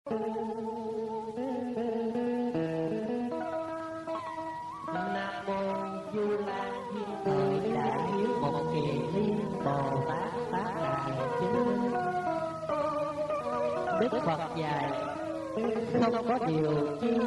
Nam mô Du Lan Thiên Thời Đại Hiếu Một Kỳ Liên Bồ Tát Tác Đại Chứng. Đức Phật dạy không có điều chi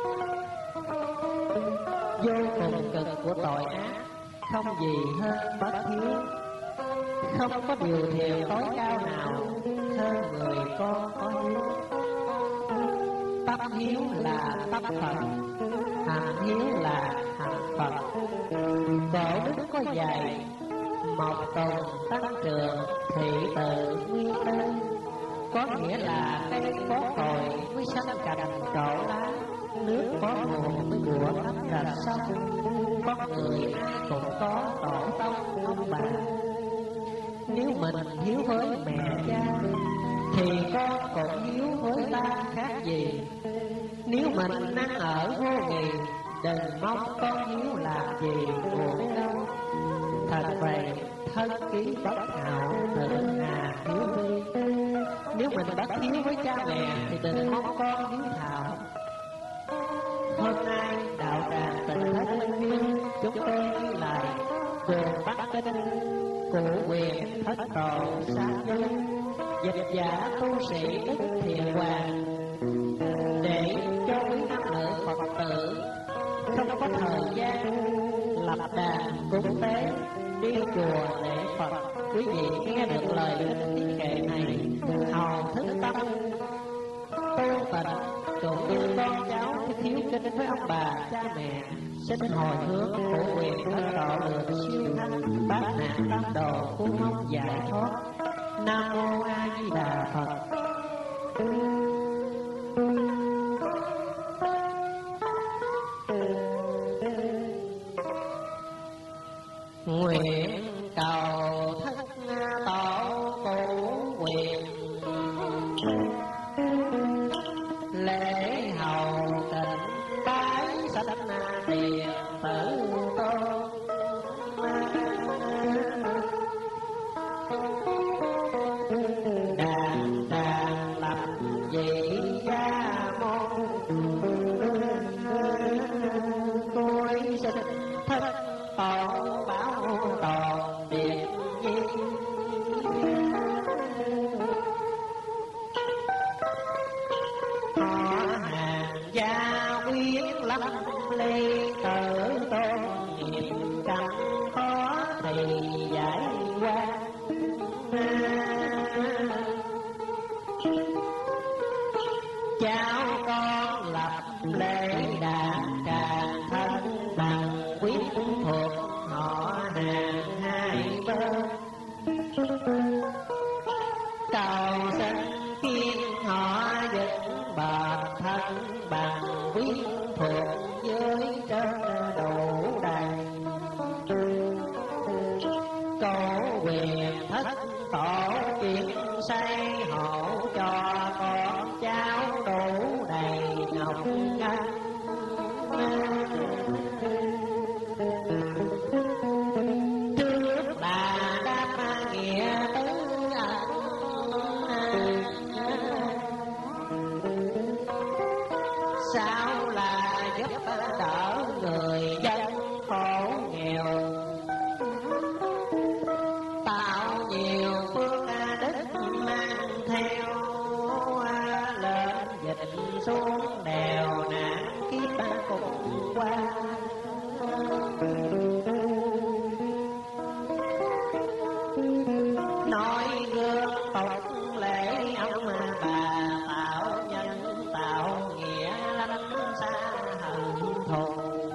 vô cùng cực của tội ác, không gì hơn bất hiếu. Không có điều thiện tối cao nào hơn người con có hiếu. Tâm hiếu là tâm Phật, hành hiếu là hành Phật. Cổ đức có dạy một tuần tăng trưởng thị tự nguyên tân, có nghĩa là cây có cội mới xanh cành trổ lá, nước có nguồn mới bủa ấp rạch sông. Con người ai cũng có tổ tông ông bà. Nếu mình hiếu với mẹ cha thì con cũng hiếu với ta khác gì. Nếu mình ăn ở vô nghị, đừng mong con hiếu làm gì buồn đâu. Thật vậy, thân ký bất hảo, tự hà hiếu vi. Nếu mình bất hiếu với cha mẹ thì đừng mong con hiếu thảo. Hôm nay đạo tràng Tịnh Thất Linh Viên, chúng tôi ghi lại trường Bắc Kinh cụ quyền thất tổ sát giới, dịch giả tu sĩ Đức Thiện Hoàng, để cho quý nam nữ Phật tử không có thời gian lập đàn cúng tế, đi chùa lễ Phật. Quý vị nghe được lời tiết kệ này, hầu thức tâm tu tịnh, cũng như con cháu thiếu kính với ông bà cha mẹ, xin hồi hướng của quyền thất tổ được siêu thanh, bát nạn tam đồ, cứu mong giải thoát. Nam mô A Di Đà Phật. Nguyện cầu thất tổ cụ quyền, lễ hầu tịnh bái sanh điện tử tôn. Đàn tràng lập vị gia môn, tôi xin thất tổ bảo toàn điện nhi. Họ hàng gia quyến lâm ly, tự tôn niệm chẳng khó thì giải qua. Cháu con lập lễ đàn tràng thân bằng, quyết thuộc họ hàng hai bên. Cầu xin kiên họ vững bền thân bằng, quyết thuộc với trên đủ đầy. Cổ quyền thất tổ chuyện xây, hộ cho con cháu đủ đầy ngọc ngân. Trước là đáp nghĩa tứ ẩn, sau là giúp đỡ người dân khổ nghèo, tạo nhiều phước đức mang theo, lên dịch xuống đèo nạn kiếp cùng qua. Nói gương tục lễ ông bà, tạo nhân tạo nghĩa lắm xa hận thù.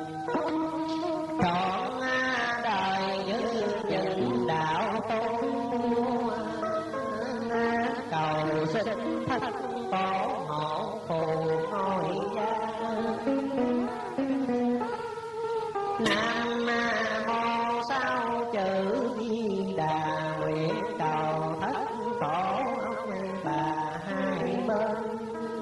Trọn đời như chừng đạo tu, cầu xin thất tổ hộ phù ngôi gia. Nam mô sao chữ Di Đà, nguyện cầu thất tổ ông bà hai bên,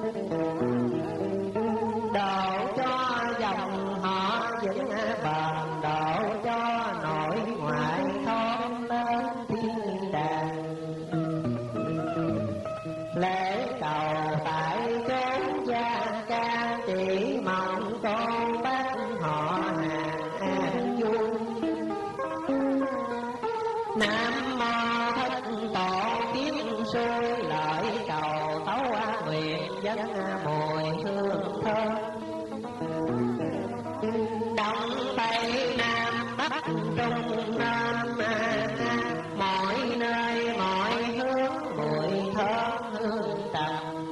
độ cho dòng họ vững bền, độ cho nội ngoại thôn lên thiên đàng. Lễ cầu tại chỗ dân mùi hương thơm. Đông Tây Nam Bắc Trung Nam mọi nơi mọi hướng mùi thơm hương trầm.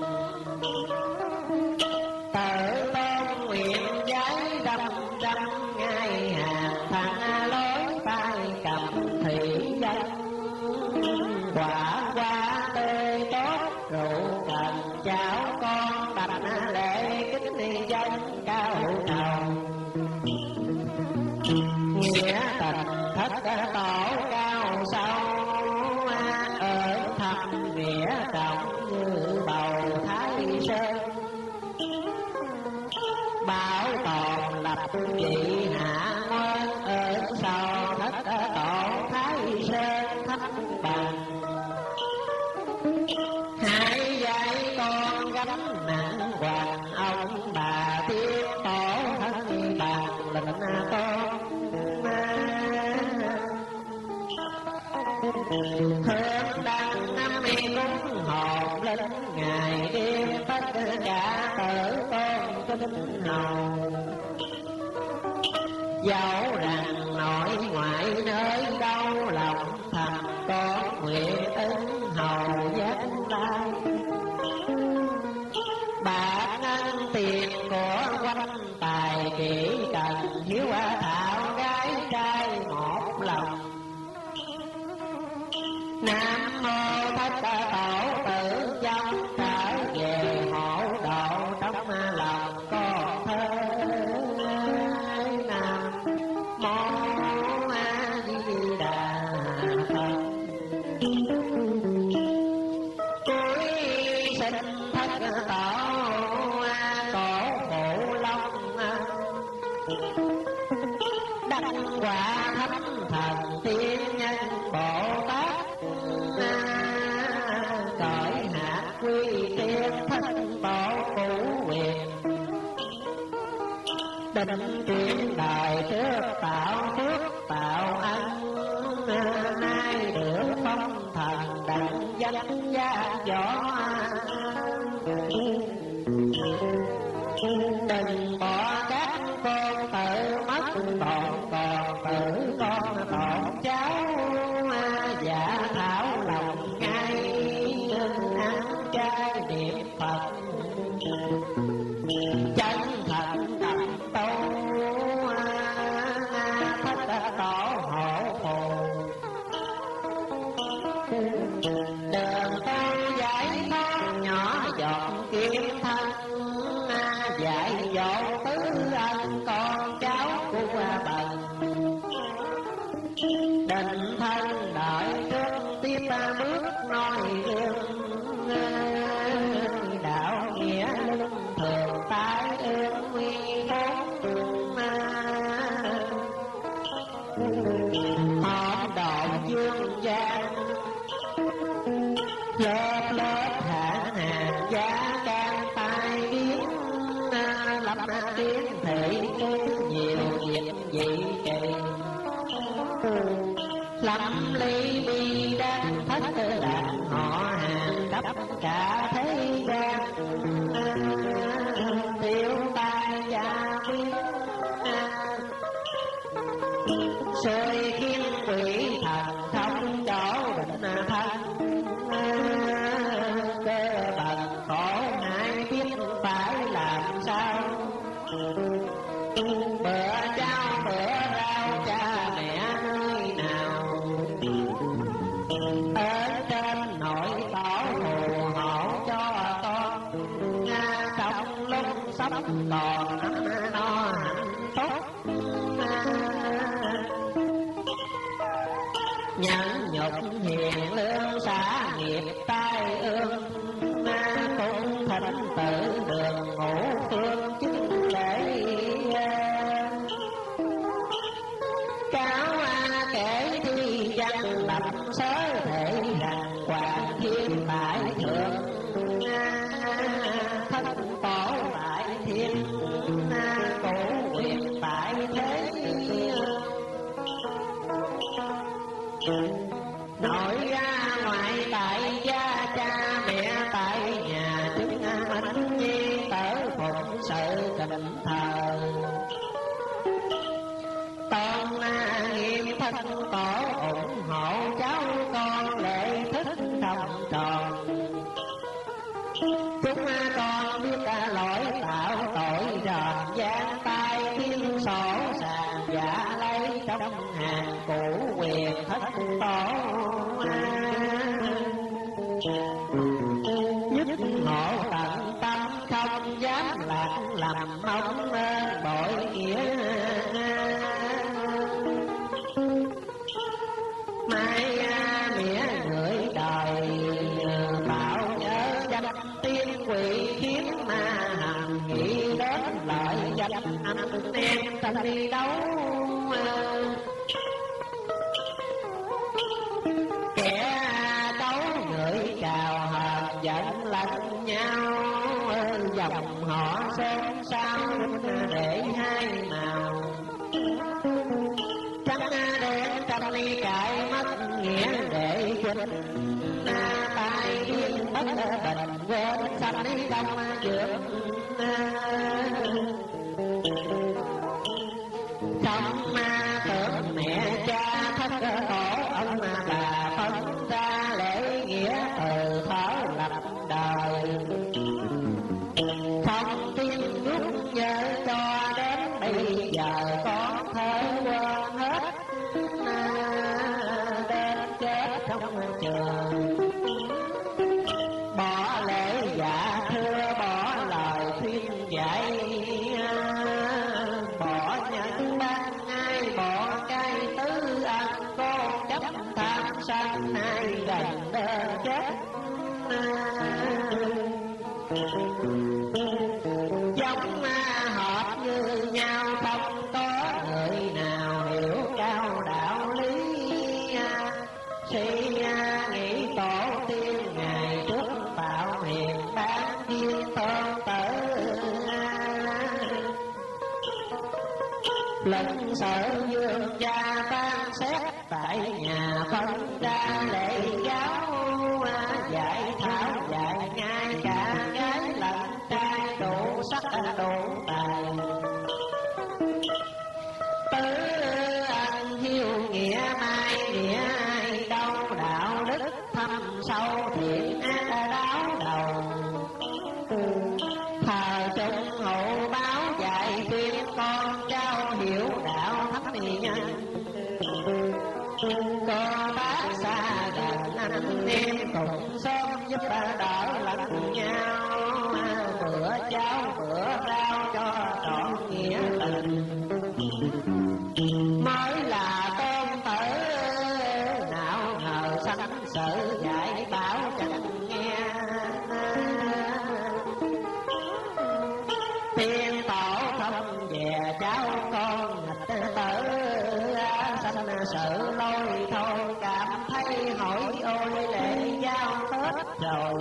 Tự tôn nguyện giấy đâm đâm ngay hàng thang lối tay cầm thủy dân. Quả qua tươi tốt rượu cần cháo con bạch lễ kính dân cao trầu. Nghĩa tình thất tổ cao sâu ở thâm nghĩa trọng như bầu Thái Sơn. Bảo tồn lập vị hạ nguyên ở sau thất tổ Thái Sơn thất bằng. Hãy dạy con gánh nặng hoàng ông bà tiên tổ thân bằng lệnh con. Hương đăng năm cúng hồn linh ngày đêm tất cả tử tôn kính hầu. Dẫu rằng nội ngoại nơi đâu lòng thầm có nguyện ứng hầu giác lai. Bạc ngân tiền của quanh tài chỉ cần hiếu thảo gái trai một lòng. Nam mô thất tổ tử trong trở về hộ độ trong lòng con thơ. Nam mô A Di Đà Phật. Cuối sinh thất tổ cổ phụ long. Đắc quả thánh thần tiên nhân Bồ Tát. Cõi hạ quy tiên thân tổ cũ quyền. Định chuyển đời trước tạo phước tạo ăn. Nay được phong thần đặng danh gia võ. Đừng bỏ các con tự mất bọn còn tử con tổn cháu. Dạ thảo lòng ngay ăn trai niệm Phật. Chân thành tập tu thất tổ hộ phù. Đường tu giải thoát nhỏ giọt kiếm thân. Dạy dỗ tứ ân con cháu của bần. Định thân đợi trước tiếp bước nói gương. Đạo nghĩa lưng thường tái ương nguy bốn. Họ độ dương gian lớp lớp hạng hàng giá can tai biến. Lập tiến thị nhiều việc dị kỳ. Lâm ly bi đăng thất đàn họ hàng đắp cả thế gian. Tiêu tai gia quyến xôi khiến quỷ thần không chỗ định thân. Cơ bần khổ hại biết phải làm sao. Bữa trao bữa rau cha mẹ nơi nào. Ở trên nội tổ phù hộ cho con. Trong lúc sắp còn no hạnh phúc. Nhẫn nhục hiền lương xả nghiệp tai ương. Cũng thịnh tử đường ngũ phương chứng lễ. Cáo kể thi văn lập sớ thể rằng hoàng thiên tại thượng. Thất tổ tại thiên cổ quyền tại thế. Nội ra ngoại tại gia cha mẹ tại nhà chứng minh. định thờ. Tôn nghiêm thân tổ ủng hộ cháu con lễ thức không tròn. Chúng con biết lỗi tạo tội ròn gian tay thiên sổ sàn giả lấy trong hàng cũ quyền thất tổ. Nhất ngộ tận tâm không dám lạc lầm mong bội nghĩa. Mai nghĩa người đời bảo nhớ danh tiên quỷ khiến mà hằng nghĩ đến lợi danh anh em ta đi đâu. Kẻ đấu người chào hờn giận lẫn nhau, dòng họ xôn xao để hai màu. Trắng đen trăm ly cãi mất nghĩa để chinh, tai điên bất bình quên xanh đi đông dược. Không tưởng mẹ cha thất tổ ông bà phân ra lễ nghĩa từ thở lập đời. Không tin lúc nhớ cho đến bây giờ con thơ quên hết. Đến chết trong trường bỏ lễ dạ thưa, bỏ lời khuyên dạy, bỏ nhân ban ai, bỏ cái tứ ăn cô chấp tham sân hai gần chết. Giống hợp như nhau không có người nào hiểu cao đạo lý. Suy nghĩ tổ tiên ngày trước tạo hiền bán thiên tôn tử. Lệnh sở dương gia ban xét tại nhà phân ra lễ giáo. Dạy thảo dạy ngay cả gái lẫn trai đủ sắc đủ tài. Tứ ân hiếu nghĩa mai nghĩa ai đâu, đạo đức thâm sâu thiện ác đáo đầu. Thờ chung hậu báo dạy khuyên con trao hiểu đạo thánh nhân. Cô bác xa gần anh em cùng xóm giúp đỡ lẫn nhau. Bữa cháo bữa rau cho trọn nghĩa tình. Mới là tôn tử nào ngờ sanh sự dạy bảo chẳng nghe. Tiên tổ không về cháu con nghịch tử. Sanh sự lôi thôi cảm thấy hỏi ôi lễ giao hết rồi.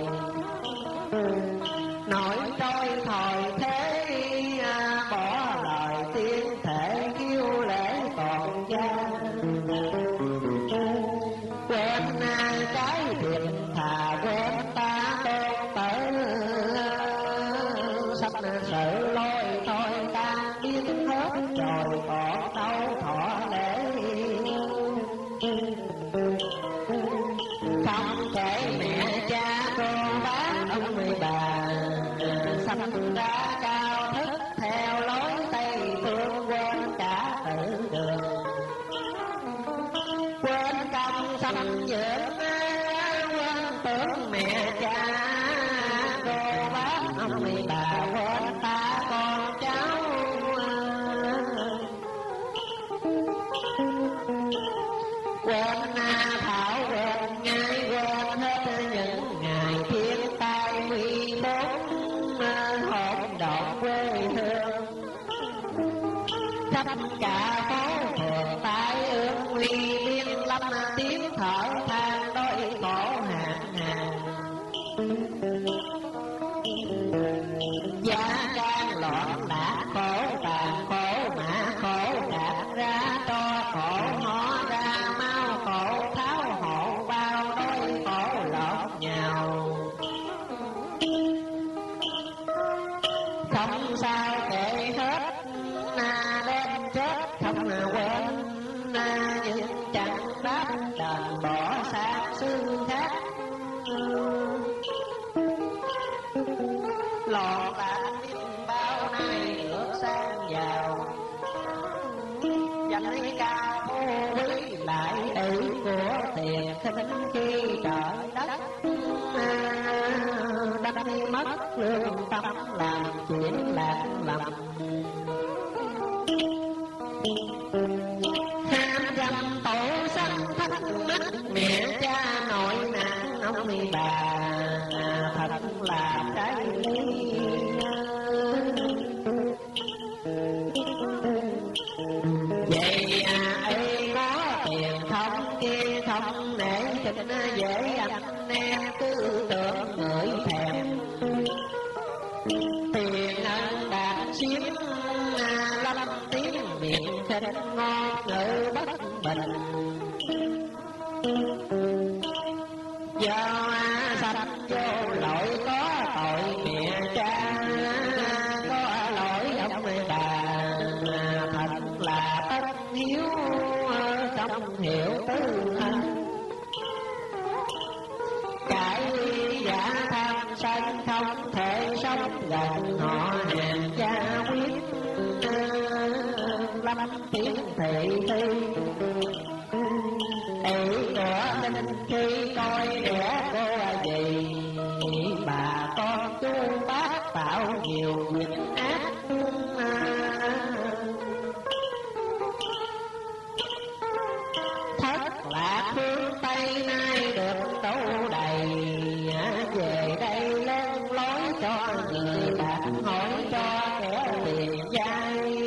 Nổi trôi thời thế bỏ lời tiên thể kêu lễ còn gian. Quên cái thiện thà quên ta tôn tử. Sắp sự lôi thôi ta biết hết rồi còn đâu thọ lễ. Không kể mẹ cha cô bác ông người bà sanh ra cao thức theo lối Tây phương, quên cả tự đường. Quên công sanh dưỡng quên tưởng mẹ cha cô bác ông người bà, quên ta con cháu. Quên thảo quên ngay quên hết những ngày thiên tai nguy bốn, hỗn độn quê hương. Khắp cả phố phường tai ương nguy biên lâm, tiếng thở than đôi khổ hàng hàng. Giá can loạn lạc khổ tàn khổ mã khổ đạt ra to khổ hóa ra mau khổ tháo hộ bao đôi khổ lọt nhào. Không sao kể loạn lạc biết bao nay được sang giàu, danh cao quý lại tự của tiền khinh khi trời đất, đánh mất lương tâm làm chuyện lạc lầm. Ham dâm tổ sắc thất mắt mẹ cha nội nạn ông bà, thật là trái lý. Vậy ai có tiền không kia không nể tình dễ anh em cứ tưởng ngửi thèm, tiền ân bạc xiếm lâm tiếng miệng khinh ngon ngữ bất bình. Do sanh vô lỗi có tội mẹ cha, có lỗi ông bà, thật là bất hiếu không hiểu tư thân. Cải giả tham sân không thể sống gần họ hàng cha quyết, lâm tiếng thị thi ý của linh khi coi đẻ cô gì. Bà con chú bác tạo nhiều việc ác, thất lạc phương Tây nay được đâu đầy. Về đây lên lối cho người bạn hỏi cho kẻ tiền dai.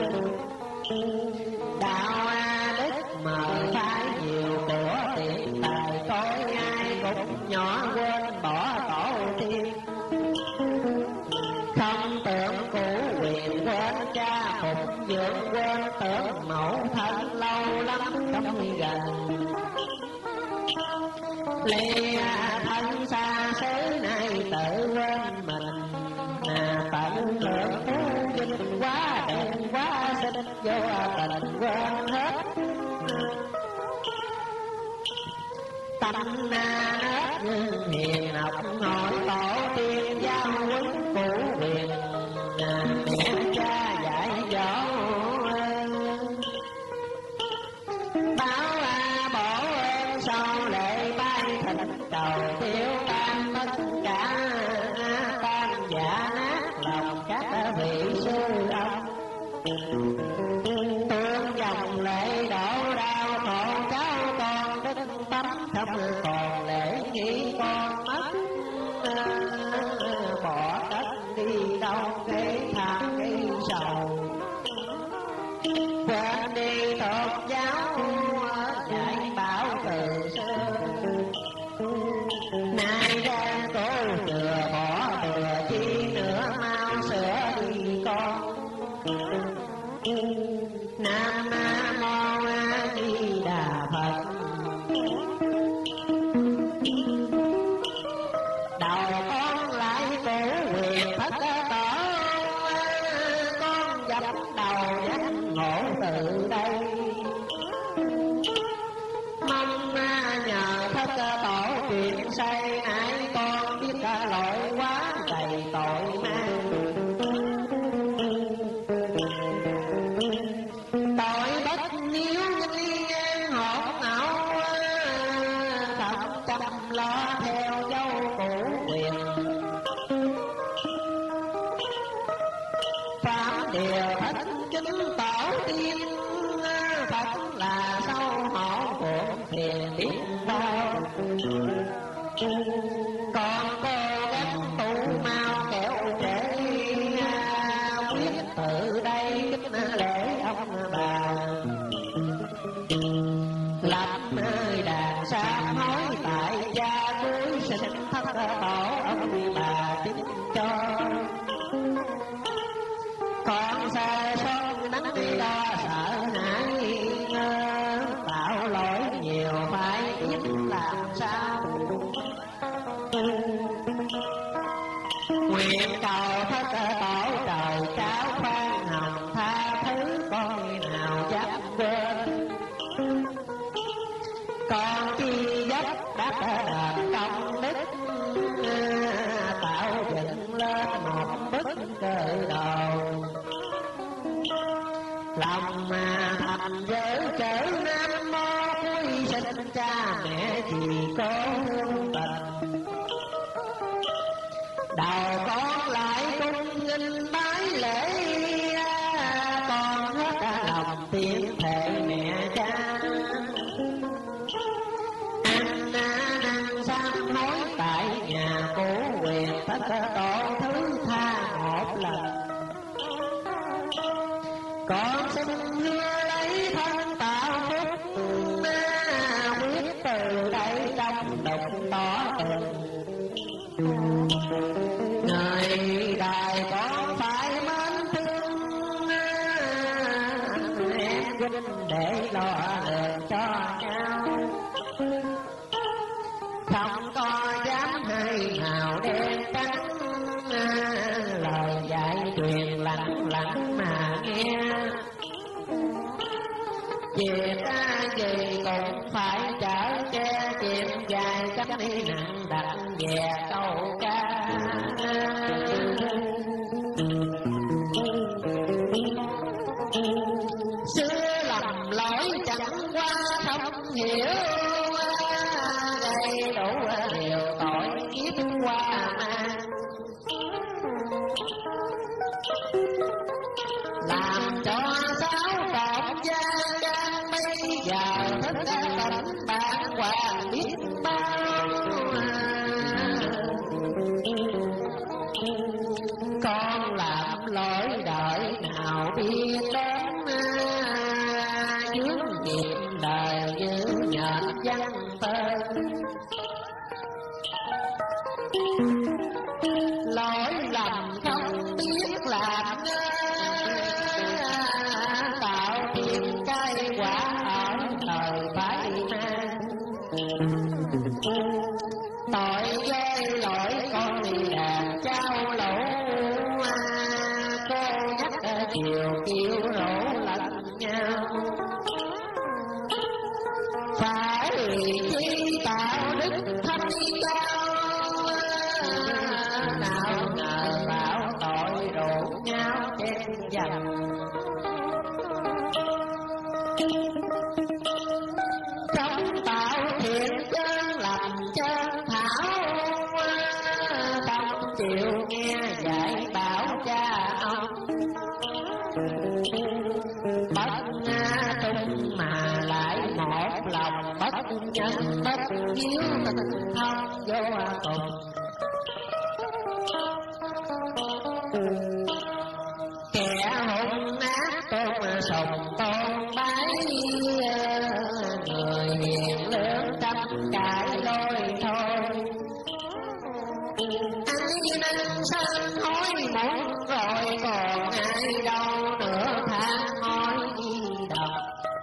Đạo đức mời phái nhiều của tiền tài, coi ai cũng nhỏ quên bỏ tổ tiên. Không tưởng cũ quyền quên cha phụng dưỡng, quên tưởng mẫu thân lâu lắm không gần. Lê thân xa xứ này tự quên mình, tận lượng phú vinh quá đẹp quá xinh vô tình quên hết. Tâm nết hiền học hỏi tổ tiên giao huấn cũ quyền, mẹ cha dạy dỗ báo bổ ơn sau lễ bay thịnh cầu tiêu tan tất cả. Tan giả nát lòng các vị sư ông, tương dòng lễ đổ đau khổ cháu con đức tánh không còn lễ nghĩ con mất. Bỏ đất đi đâu cái tham cái sầu, quên đi tôn giáo dạy bảo từ xưa. Nay ra cô chừa bỏ thừa chi nữa, mau sửa đi con. Nam mô A Di Đà Phật. Đầu con lại cổ quyền thất tổ, con dập đầu giác ngộ từ đây. Mong nhờ thất tổ chuyện say nãy con biết lỗi quá đầy tội mang. Tội bất hiếu nhân hỗn ẩu, không chăm lo theo dấu cũ quyền. Phạm điều thất kính tổ tiên, thật là sâu hổ của thiền biết bao. Con cố gắng tu mau kẻo trễ, quyết từ đây kính lễ ông bà. Lập đàn sám hối tại gia cuối sinh thất tổ ông bà chứng cho. Con xa son nắng đi đo sợ hãi, tạo lỗi nhiều phải biết làm sao. Nguyện cầu thất tổ trời cháu khoan hồng tha thứ, con nào dám quên. Con chi dốc đắc đền công đức, tạo dựng lên một con bất cờ đầu. Lòng mà thầm dở trở Nam Mô quy sinh cha mẹ chỉ có hương tình. Đầu con lại cung nghinh bái lễ, con hết lòng tiếng thệ mẹ cha. Ăn năn sám hối tại nhà cũ quyền tất tổ thứ tha một lần. Con xin hứa lấy thân tạo phúc, quyết từ đây trong đụng tỏ tình. Người đời con phải mến thương, em huynh để lo đường cho nhau. Không có dám hay nào đen trắng, lời dạy truyền lặng lặng mà nghe. Việc gì cũng phải chở che chìm dài cách đi nặng đặt về câu ca. Xưa lầm lỗi chẳng qua không hiểu, gây đủ điều tội kiếp qua mang. Làm cho sáu cột gia can bây giờ thức tỉnh bản hoàng biết bao. Con làm lỗi đời nào biết đến, dướng nghiệp đời như nhện văn tên. Lỗi lầm không biết làm tạo thiên cái quả ở đời phải mang. Tội gây lỗi con đi đàn trao lỗ, cô nhắc chiều kiêu rỗ lẫn nhau. Phải chi tạo đức thanh cao, nào ngờ bảo tội rủ nhau trên dần. Trong tạo thiện chân làm chân thảo, không chịu nghe dạy bảo cha ông. Bất tung mà lại một lòng bất nhân bất hiếu tình thông vô cùng. Kẻ hung ác tôn sùng tôn bái, người hiền lương tâm cãi lôi thôi. Ai năng sân hối muộn rồi còn ai đâu nữa than hối độc.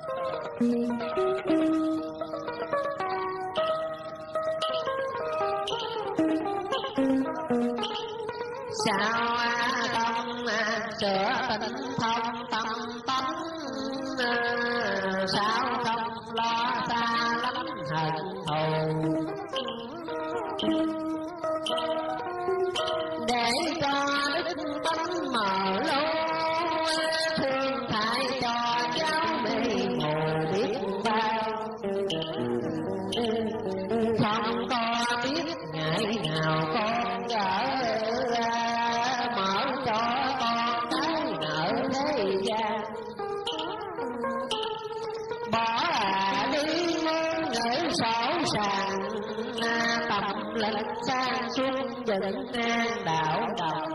Sao không sửa tình thông tâm tánh, sao không lo xa lắm hận thù. Để cho đức tánh mở lối, thương hại cho cháu mê mù biết bao. Không có biết ngày nào con gỡ mở cho con cái nợ thế gian. Bỏ đi muốn ngữ sổ sàng, tâm linh sang suốt dựng an đạo đồng.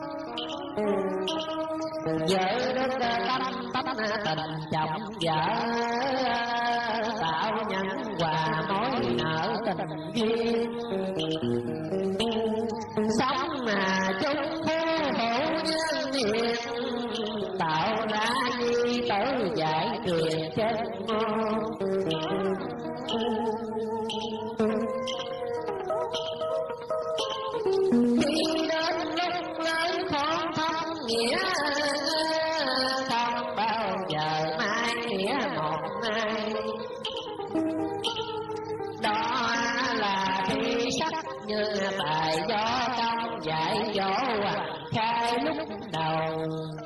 Vợ đức tâm tánh tình chồng vợ, tạo nhân hòa mối nợ tình duyên. Sống mà chung phu hữu nhân hiền, tạo ra di tử giải truyền chân ngôn. Khi đến lúc lớn con thâm nghĩa, không bao giờ mai nghĩa một ngày. Đó là thi sắc như bài gió công dạy dỗ hoàng ca. dạy lúc đầu.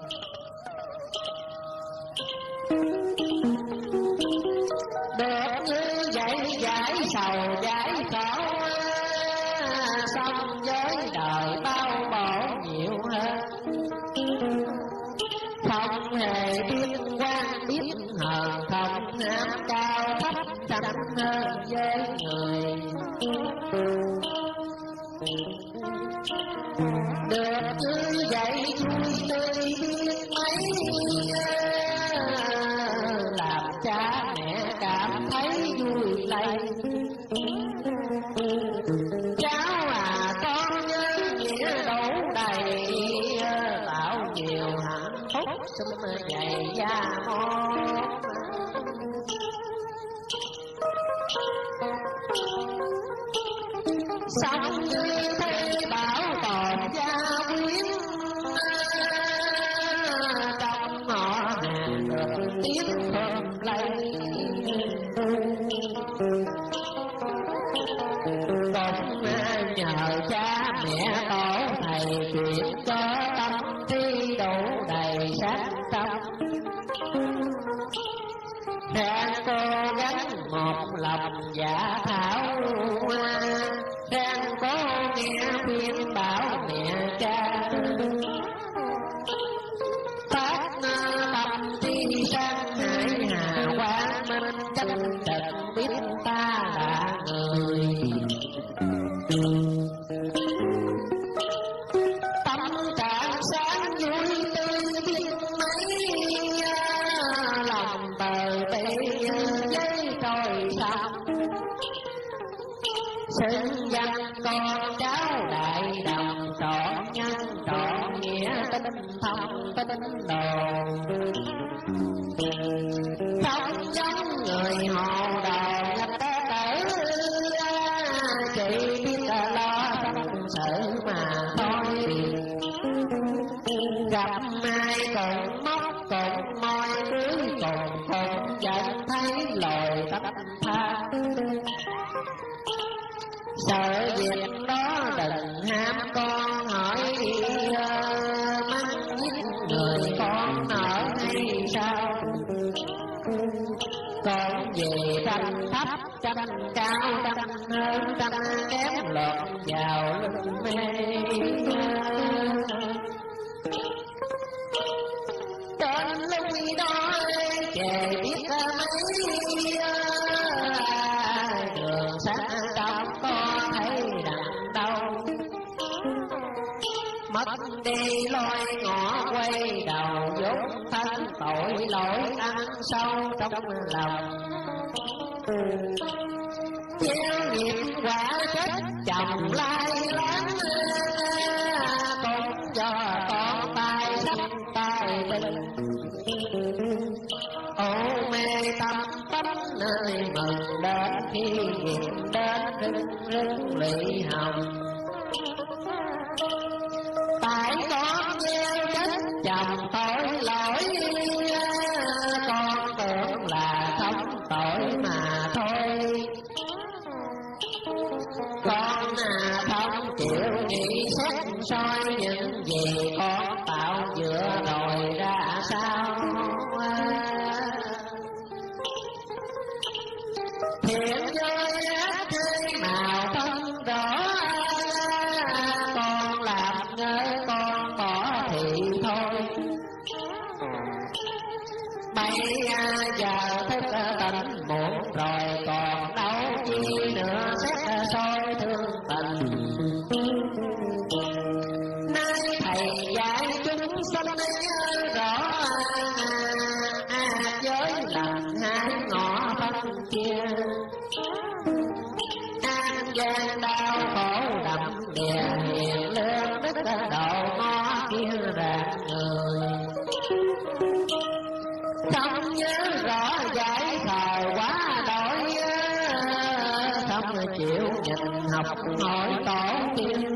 Được như vậy giải sầu giải khổ, xong với đời bao bổ nhiều hơn. Không hề biết quan biết hờn, không ham cao thấp chẳng hơn với người. Được như vậy vui tươi biết mấy, làm cha mẹ cảm thấy vui lây. Cháu à con nhân nghĩa đủ đầy, tạo nhiều hạnh phúc xin dạy gia môn. Sống như thế bảo tồn gia quyến, trong họ hàng được tiếng thơm lây. Cũng nhờ cha mẹ tổ thầy chuyện cho tâm trí đủ đầy sáng tâm. Ráng cố gắng một lòng giả thảo, ráng cố nghe khuyên bảo mẹ cha. Phát tâm trí sang hải hà quang minh, chân trật biết ta là người. Tâm trạng sáng vui tươi biết mấy, lòng bờ bê giấy trôi sông. Xứng danh con cháu đại đồng, trọn nhân trọn nghĩa tinh thông tinh đồ. Không giống người hồ đồ nhập tử, chỉ biết lo tâm sự mà thôi. Gặp ai cùng móc cùng môi, cuối cùng cũng vẫn thấy lồi tách tha. Sợ việc đó đừng ham con hỏi, mắng giết người con nở hay sao. Còn về tranh thấp tranh cao, tranh hơn tranh kém lọt vào lưng mê. Trên lúc đó chề biết mấy, đường xa trong có thấy đằng đâu. Mất đi lối ngõ quay đầu, vốn thân tội lỗi ăn sâu trong lòng. Gieo nghiệp quả chết chồng lai láng, con do con tay sắp tay tình. Ô mê tâm tâm nơi mừng đến, khi nghiệp đến rưng rưng lụy hồng. Tại con gieo chết chồng tội lỗi, con tưởng là không tội mà thôi. Con không chịu nghĩ xét soi những gì con tạo vừa rồi ra sao. Thiện với ác hai màu phân rõ, con làm ngơ con bỏ thì thôi. Bây giờ thức tỉnh muộn rồi, còn đâu chi nữa xét soi thương tình. Nay thầy dạy chúng sanh rõ, giới lành hai ngõ phân chia. An gian đau khổ đậm đìa, hiền lương đức độ ngõ kia rạng người. Không nhớ rõ giải thời quá đổi, không chịu nhìn học hỏi tổ tiên.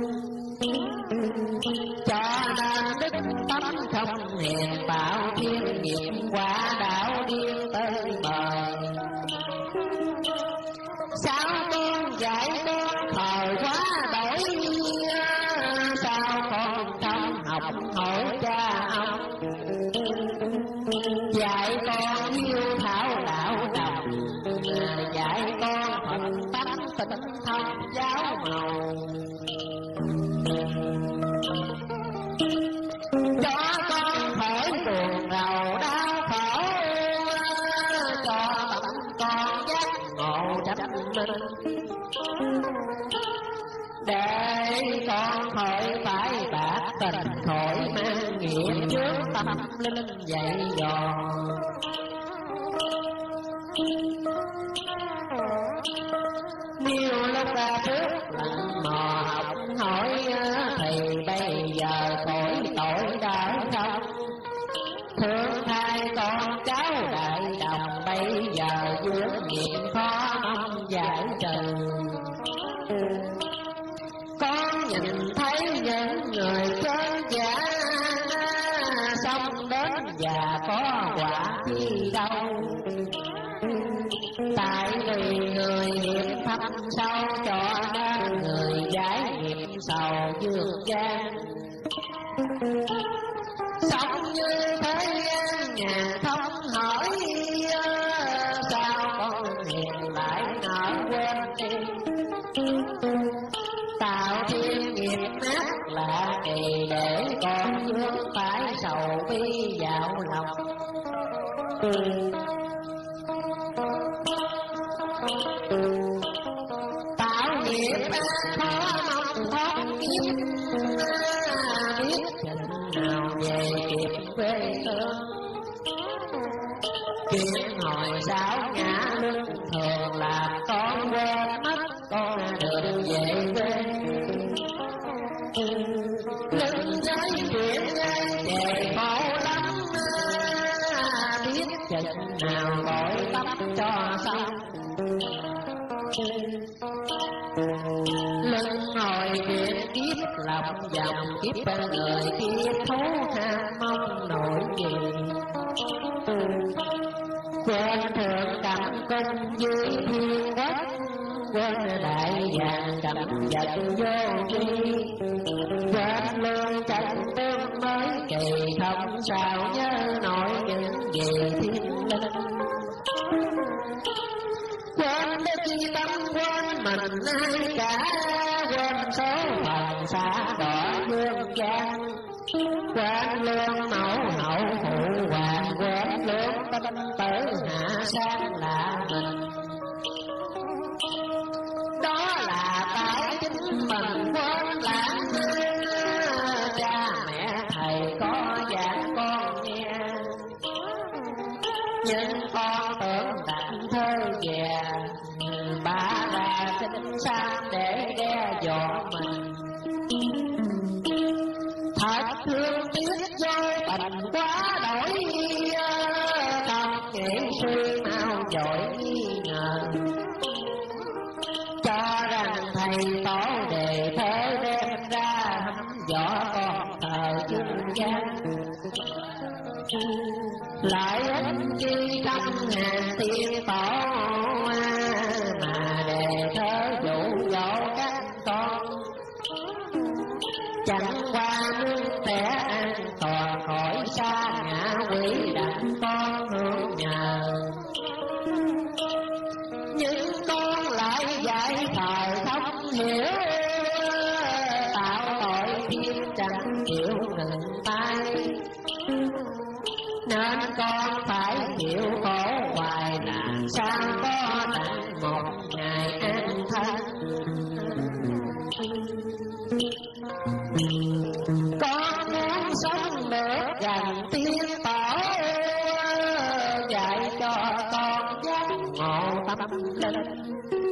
Cho nên đức tánh không hiền, bảo thiên nghiệp quả đạo điên tới bờ. Sao con dạy con thời quá đổi, sao con không học hỏi cha ông, dạy con hiếu thảo đạo đồng, dạy con Phật tánh tịnh thông giáo màu. Cho con khỏi buồn rầu đau khổ, cho tâm con giác ngộ tránh minh, để con khỏi phải bạc tình, khỏi mang nghiệp trước tâm linh dạy dò. Nhiều lúc trước lần mò học hỏi thì bây giờ khỏi tội đã không, thương thay con cháu đại đồng bây giờ vướng nghiệp khó mong giải trừ. Con nhìn thấy những người chân giả sống đến già có quả chi đâu, tại vì người nghiệp thâm sâu cho nên người giải nghiệp sầu dương gian. Sống như thế gian nhà không hỏi, sao con hiền lại nỡ quên đi. Tạo thiên nghiệp ác lạ kỳ để con vướng phải sầu bi dạo lòng. Tạo nghiệp ác khó mong thoát kiếp, biết chừng nào về kịp quê hương. Chuyện hồi giáo ngã lưng thường làm con quên mất con đường về quê. Lưng giấy chuyện ngay về khổ lắm, biết chừng nào gọi tóc cho xong. Lưng hồi chuyện kiếp lòng vòng kiếp bên người kiếp thú ham mong nổi gì. Quên thượng cảnh cung dưới thiên quốc, quên đại vàng cầm vật vô tri. Quên lương tranh tương mới kỳ không sao nhớ nổi những gì thiên linh. Quên đi tâm quên mình ai cả, quên số phận xa đỏ dương gian. Quên lương mẫu hậu phụ hoàng, quên lương tinh tử hạ sang là mình. Đó là tại chính mình quên lãng, cha mẹ thầy có dạy con nghe. Nhưng con tưởng tặng thơ về, ba là chính xác để đe dọa mình. Thật thương tiếc do tình quá đổi, không nghĩ suy mau dội nghi ngờ. Cho rằng thầy tổ đề thế đem ra hăm dọ con thờ chung gian. Lại ít khi tâm hàng tiên tổ, mà đề thơ dụ dỗ các con. Chẳng qua muốn trẻ an toàn khỏi xa ngã quỷ đặng con hướng nhờ. Nhưng con lại dạy thời không hiểu, tạo tội thiên chẳng chịu ngừng tay. Nên con phải chịu khổ hoài, làm sao có tặng một ngày an thân. Con muốn sống được gần tiên tổ, dạy cho con giác ngộ tâm linh.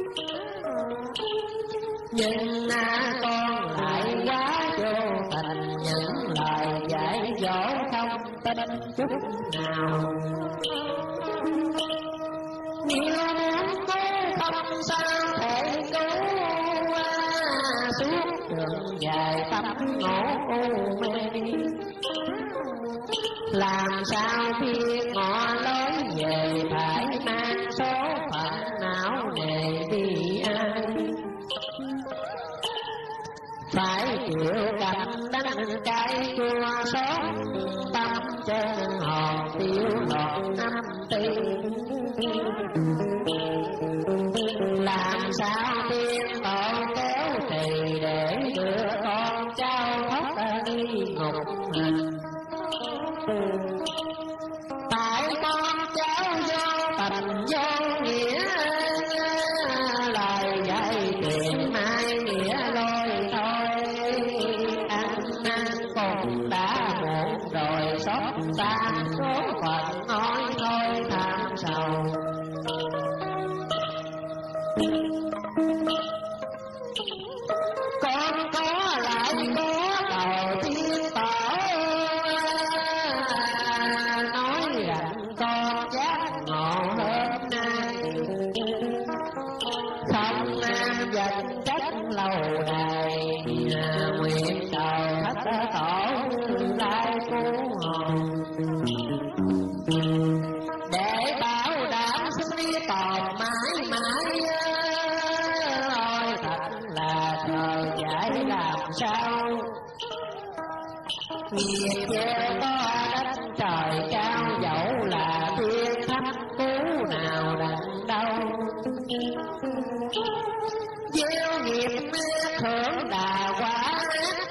Nhưng con lại quá vô tình, những lời dạy dỗ không tin chút nào. Nếu muốn cứu không sao thể cứu, suốt đường dài tâm ngộ u mê. Làm sao khi ngọ lối về phải mang số phận não nề đi ai. Phải chịu cầm đắng cay chua số đốt tâm chân hồn tiêu loạn âm ti. Làm sao tiên tổ kéo trì để đưa con cháu thoát đi ngục hình. Tại con cháu vô tình vô nghĩa, lời dạy chuyện mai nghĩa lôi thôi. Ăn năn cũng đã muộn rồi, xót xa số phận nói thôi tham sầu. Con có lại có đầu tiên tổ, nói rằng con giác ngộ hôm nay. Không nam dành trách lâu đài, nguyện cầu thất tổ lai cứu hồn. Để bảo đảm sinh tồn mãi mãi, ôi thật là thời giải làm sao. Nghiệp gieo có đất trời cao, dẫu là thiên thấp cứu nào đặng đâu. Gieo nghiệp hưởng đà quả,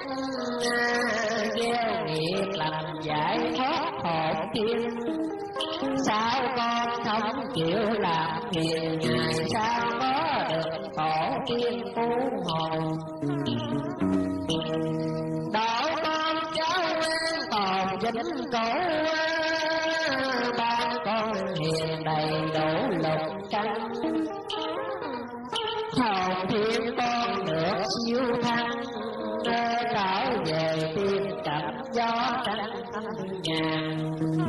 gieo nghiệp làm giải thoát hồn thiên. Sao con không chịu làm hiền, ngày sao có được khổ thiên cứu hồn. Độ con cháu an toàn vĩnh cửu, ban con hiền đầy đủ lục căn. Hồn thiên con được siêu thăng, trở về tiên cảnh gió trăng nhàn.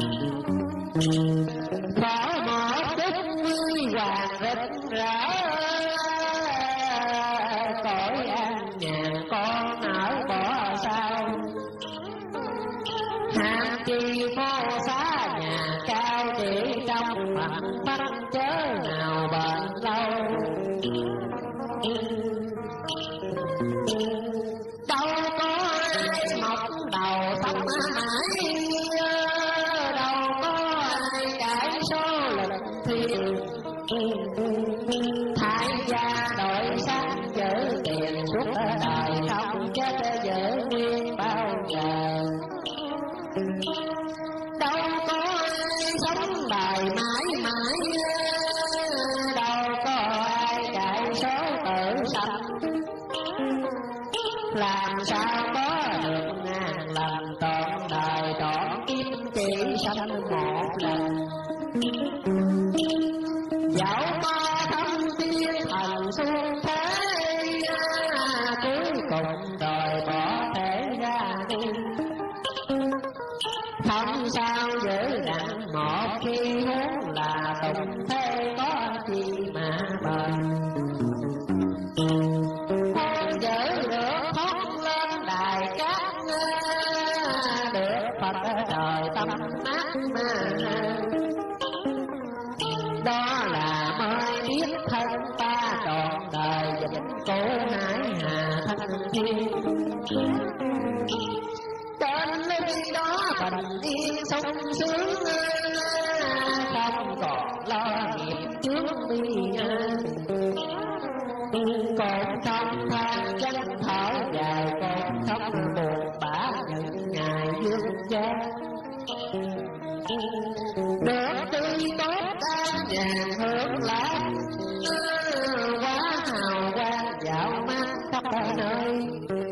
Có một chút huy hoàng rực rỡ, cõi an nhàn con ở bỏ sao. Hạng chi phố xá nhà cao, chỉ trong phận phách chớ nào bền lâu. Đâu có ai mọc đầu tóc mãi, đâu có ai cải số lực thiên. Thái gia đổi sắc giữ tiền suốt đời, không chết giữ nguyên bao giờ. Đâu có ai sống đời mãi mãi, đâu có ai cải số tự sanh. Làm sao có được ngàn lần trọn đời trọn kiếp, chỉ sanh một lần. Dẫu có thâm tiên thần xuống thế, cuối cùng đời bỏ thể ra đi. Không sao giữ đặng một khi muốn là tùng thế, có gì mà bền. Giữ được thoát lên đài cát, được Phật trời tâm mát mà. Đó là mới biết thân ta trọn đời vĩnh cửu hải hà thân thiên. Trên lưng đó bình yên sung sướng, không còn lo nghiệp trước bi ai. Còn không than chân thở dài, còn không buồn bã những ngày dương gian. Được tươi tốt an nhàn hưởng lạc, quá hào quang dạo mát khắp nơi.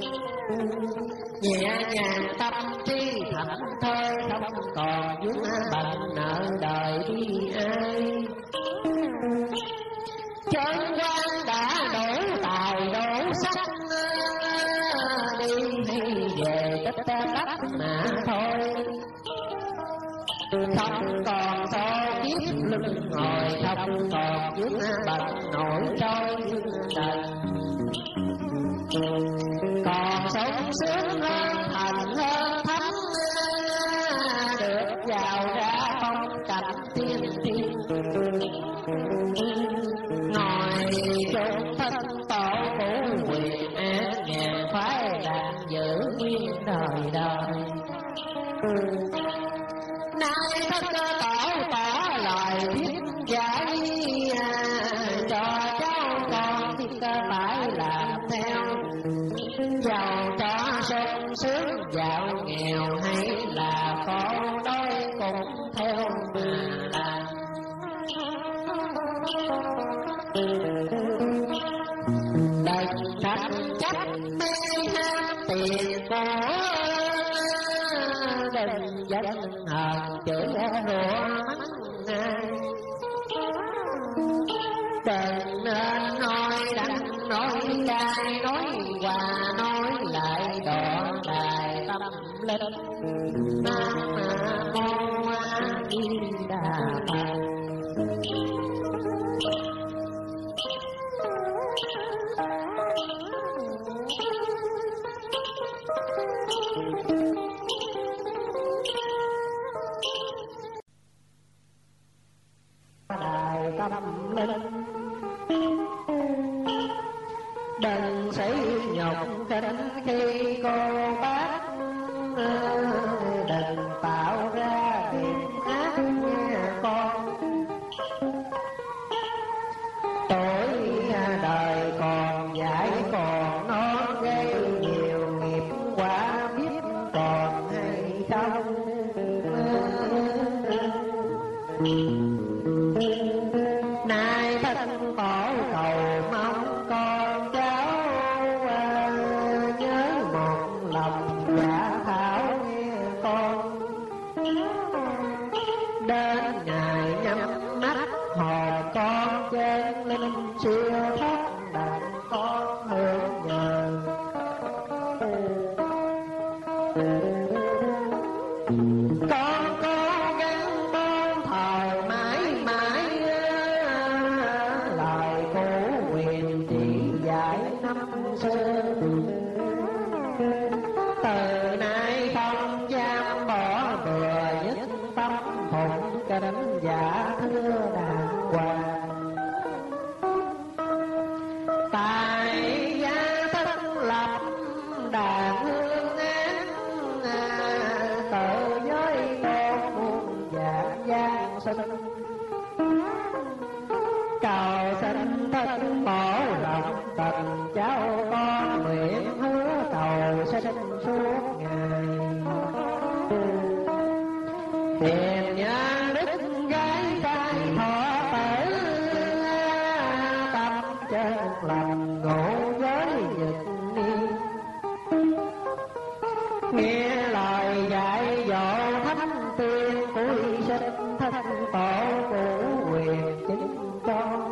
Nhẹ nhàng tâm trí thảnh thơi, không còn vướng bệnh nợ đời đi ai. Chân quan đã đổ tài đổ sắc, đi hay về tích đất mà thôi. Không còn số kiếp lưng ngồi, không còn vướng bệnh nổi trôi đời. Còn sống sướng hơn thành hơn thánh, được vào ra phong cảnh tiên thiên. Ngồi chung thân tổ phủ quyền an nhàn, phải đàn giữ nguyên đời đời. Nay thất tổ tỏ lời thuyết giải, cho cháu con thì phải làm theo. Giàu cho sung sướng giàu nghèo hay là khổ đói cũng theo mà làm. Đừng thật chấp mê ham tiền của, đừng giận hờn chửi rủa mắng ai. Đừng nên nói đắng nói cay nói hòa nói lại đỏ đài tâm linh. Nam mô A Di Đà Phật. Đài tâm linh, đừng sỉ nhục khinh khi cô bác, đừng tạo ra việc ác nha con. Tuổi đời còn dại còn non, gây nhiều nghiệp quả biết còn hay không. Nay thân tổ cầu mong con cháu nhớ một lòng giả thảo nghe con. Đến ngày nhắm mắt hồn con trên linh siêu thoát đặng con hưởng nhờ. Con cố gắng mong thờ mãi mãi lời của quyền chỉ dạy năm xưa. Từ nay không dám bỏ bừa, nhất tâm phụng kính giả thưa đàng hoàng. Tại gia thất lập đàn hương án, tự giới con muôn dạng gian sinh. Cầu xin thân bảo lòng tình cháu con nguyện hứa cầu sinh suốt ngày. Hiền nhân đức gái trai thọ tử, tâm chân lành ngộ với nhật niên. Nghe lời dạy dỗ thánh tiên, cuối sinh thân tổ của quyền chính con.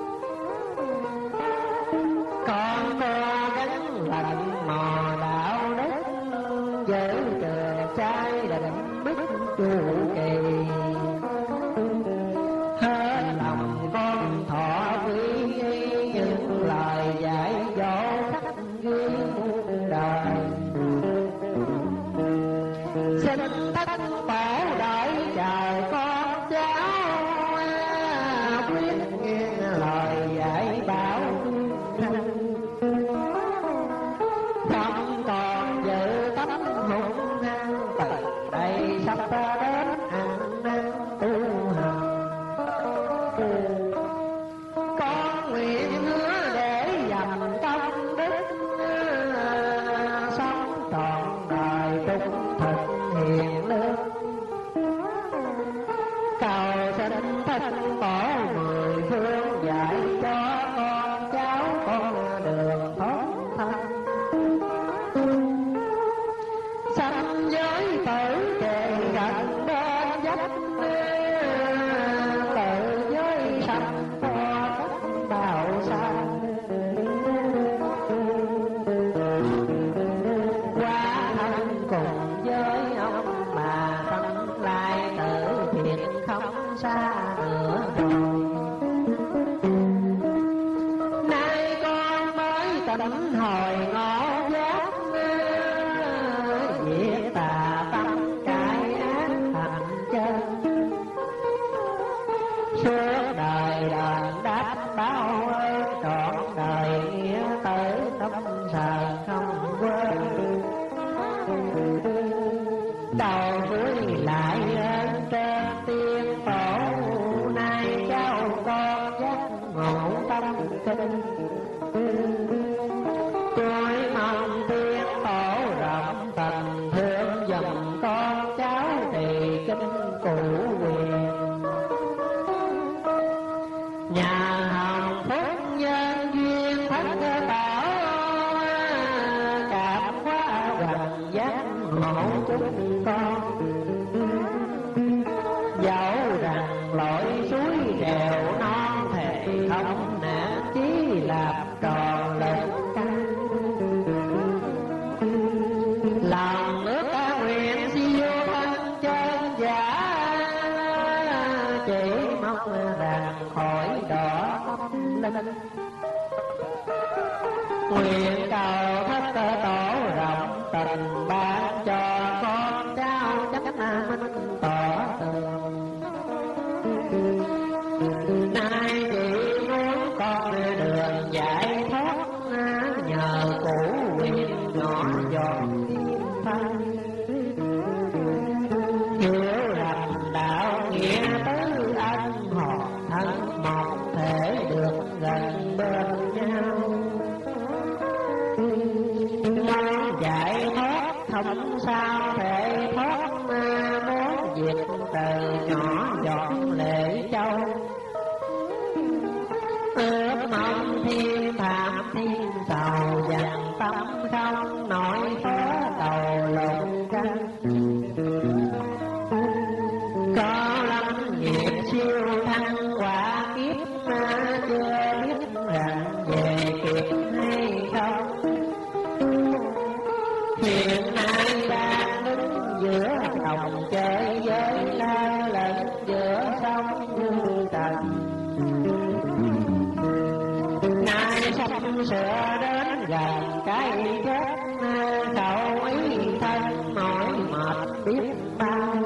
Con cố gắng lạnh mò đạo đức, giữ trừ trai định bức trụ kỳ. Hết lòng con thọ quý y, những lời dạy dỗ khắc ghi muôn đời. Xin thất bảo đợi chờ con cháu, quyết nghe lời dạy bảo không còn giữ tấm hung hăng. Từ đây sắp đến ăn năn tu hành, con nguyện hứa để dành công đức, sống trọn đời trung thực hiền lương. Cầu xin thân tổ mười phương dạy cho con cháu con đường thoát thân. Sanh giới tử kề gần bên dốc, tự giới sanh cho cách bao xa. Qua thân cùng với ông mà tâm lại tự thiện không xa nữa rồi. Nay con mới tỉnh hồi ngõ giác, diệt tà tâm cải ác thành chân. Suốt đời đền đáp bao ơn, trọn đời nghĩa tử tâm sờ không quên. Đầu vui lại ơn trên tiên tổ, nay cháu con giác ngộ tâm kinh. Tôi mong tiên tổ rộng tình thương dùm con cháu trì kinh cụ quyền. Nhà hồng phúc nhân duyên thất bảo, cảm hóa gần giác ngộ chúng con. Dẫu rằng lội suối đèo non thể không nản chí làm tròn lời căn. Lòng ước ca nguyện siêu thân chân giả, chỉ mong rằng khỏi đỏ tâm linh. Nguyện cầu thất tổ rộng tình ban cho con cháu chắc minh tỏ tường. Nay chỉ muốn con đường giải thoát, nhờ củ quyền nhỏ giọt tim thân. Hiểu rằng đạo nghĩa tứ ân họ thân một thể được gần bên nhau. Muốn giải thoát không sao thể thoát, muốn diệt từ nhỏ giọt lệ châu. Ước mong thiên thảm thiên sầu dằn tâm không nổi khó đầu lộn canh. Có lắm nghiệp siêu thăng quả kiếp chưa biết rằng về kịp hay không. Hiện nay đang đứng giữa dòng chơi với la lẫn giữa sông như trần. Nay sắp sửa đến gần cái chết, cậu ý thân mỏi mệt biết bao.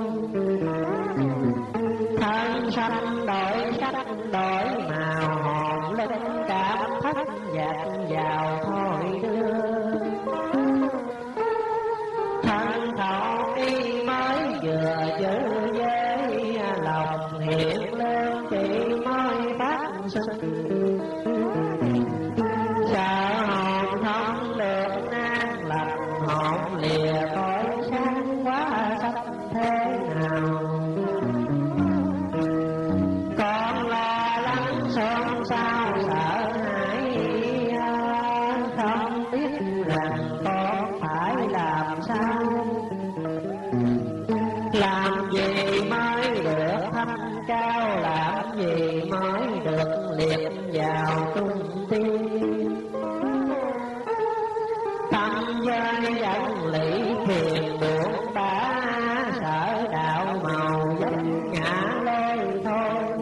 Thân sanh đổi sắc đổi màu, hồn linh cảm thất dạt vào thôi đưa. Thân cậu đi mới vừa giữ với lòng hiện lên chỉ mới phát sinh. Sợ hồn không được an lành, hồn lìa cõi sáng quá sắp thế nào. Con lo lắng xôn xao sợ hãi, không biết rằng con phải làm sao. Làm gì mới được thanh cao, làm gì mới được liệt vào trung tiên. Tâm giới dẫn lý phiền buồn bã, sợ đạo màu dấp ngã lôi thôi.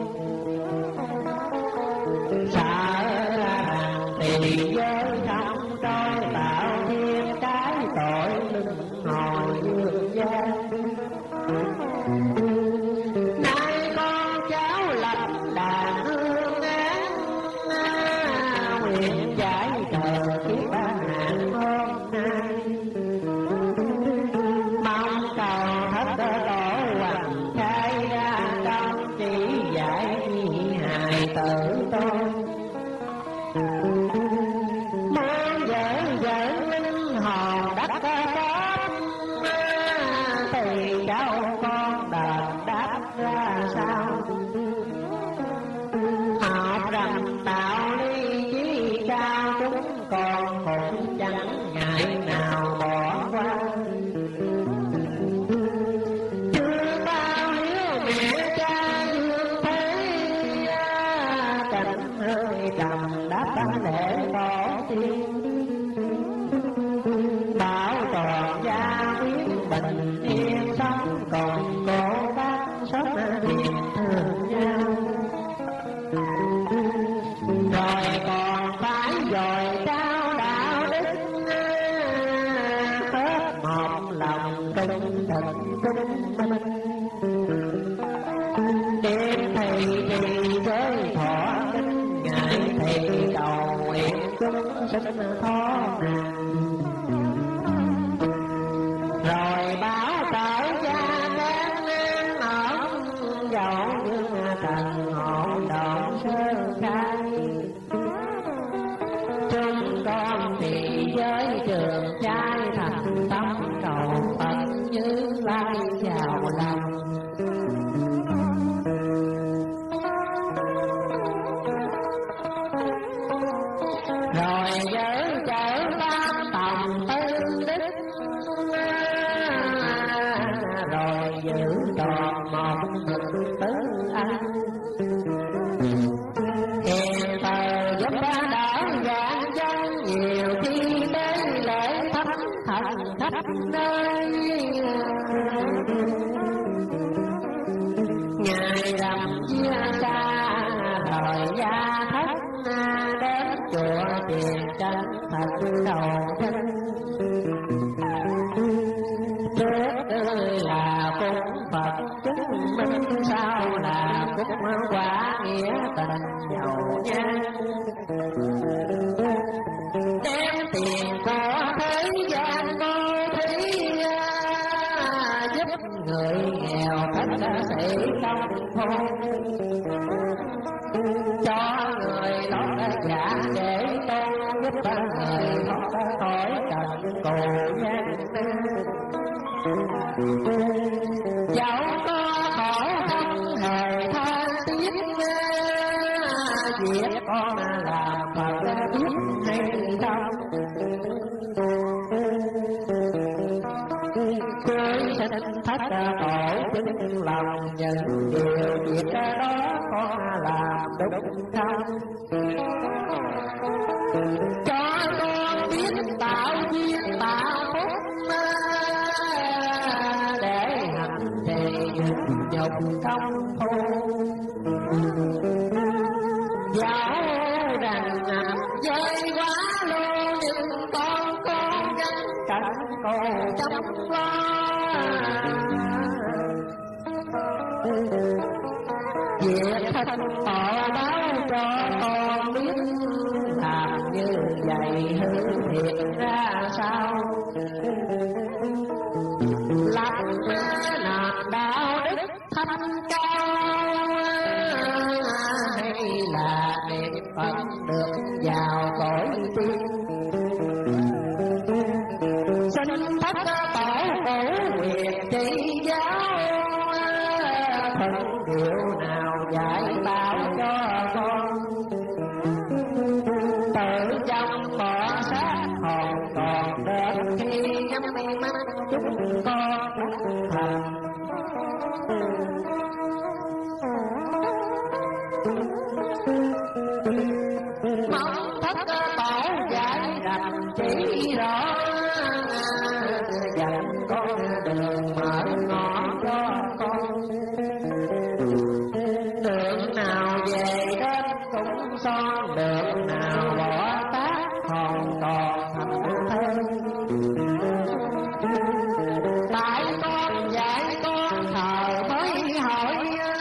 Sợ rằng tỳ giới không trôi, tạo thiên cái tội lưng hồi dương gian. Nay con cháu lập đàn hương án, nguyện giải chờ kiếp nạn hôm nay. Mong cầu thất tổ hoành khai ra công, chỉ dạy hài tử tôi. Muốn dẫn linh hồn đất có, thì cháu con đền đáp ra sao. Học rằng tạo ly chí cao, chúng con cũng chẳng ngại nào bỏ qua. Chưa bao hiếu mẹ cha dương thế, cảnh hơi trầm đáp để tổ tiên. Bảo toàn gia quyến bình yên sống, còn cô bác sống hiền thương nhau. Rồi còn phải dồi cao đạo đức, hết một lòng trung thực trung minh. Đêm thì giới thọ kinh, ngày thì cầu nguyện chúng sinh thọ nàng. Rồi bảo trợ gia trần hỗn độn sơ khai. Chúng con thì giới trường trai thành tâm cầu Phật Như Lai vào lòng. Rồi giữ chở tam tòng tư đức, rồi giữ tròn một mực tứ anh. Hiền từ giúp đỡ vạn dân nhiều khi đến lễ thánh thần khắp nơi. Ngày rằm chia xa thời gia thất đến chùa tiền tranh thật đầu thân. Trước là cúng Phật chứng minh, sau là cúng quả nghĩa tình giàu nhan. Đem tiền của thế gian cô thí, giúp người nghèo thất sĩ công phu. Cho người tốt giả để tu, giúp người thoát khỏi trần cù gian nan. Dẫu có khổ không hề than tiếc, việc con làm Phật biết hay không. Cưới sinh thất tổ chứng lòng, những điều việc đó con làm đúng không. Cho con biết tạo duyên tạo phúc, để hành trì nhục công phu. Dẫu rằng dây quá lô, nhưng con nhân cảnh cô chăm lo. Việc thân tội báo cho con biết, làm như vậy hư thiệt ra sao. Lập nền đạo đức thanh cao, hay là niệm Phật được vào cõi tiên. Xin thất tổ cổ quyền trị giáo, thân điệu nào giải tạo cho con. Tự trong bỏ sát hồn còn đến khi nhắm mắt chúng con đắc thành. Mong thất tổ giải rành chỉ rõ, dành con đường mở ngõ cho con. Đường nào về đến cũng son, đường nào bỏ tác hòn còn thành thơ. Tại con dạy con thờ mới hỏi,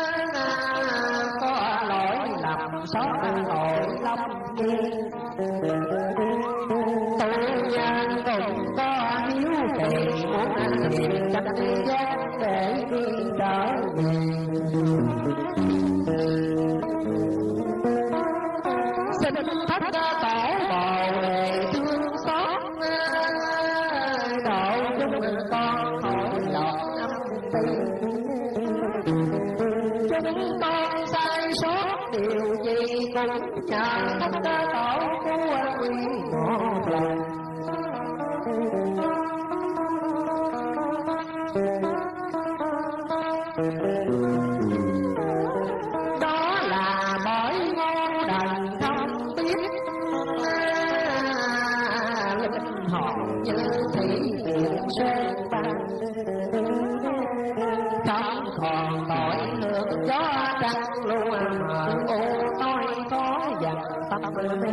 có lỗi lầm xót tội lắm chi. Tu nhân cùng có hiếu kỳ, muốn ăn thiện chánh giác để đi trở về. Xin thất tổ bồ đề thương xót, độ chúng con khỏi lọt âm ti. Chúng con sai sót điều gì cũng nhờ thất tổ của quy một lần. Đó là bởi ngon đành không biết, linh hồn như thủy tiện sơn băng. Không còn tội hương gió trăng lùa mờ ô, nói khó dằn tâm mê.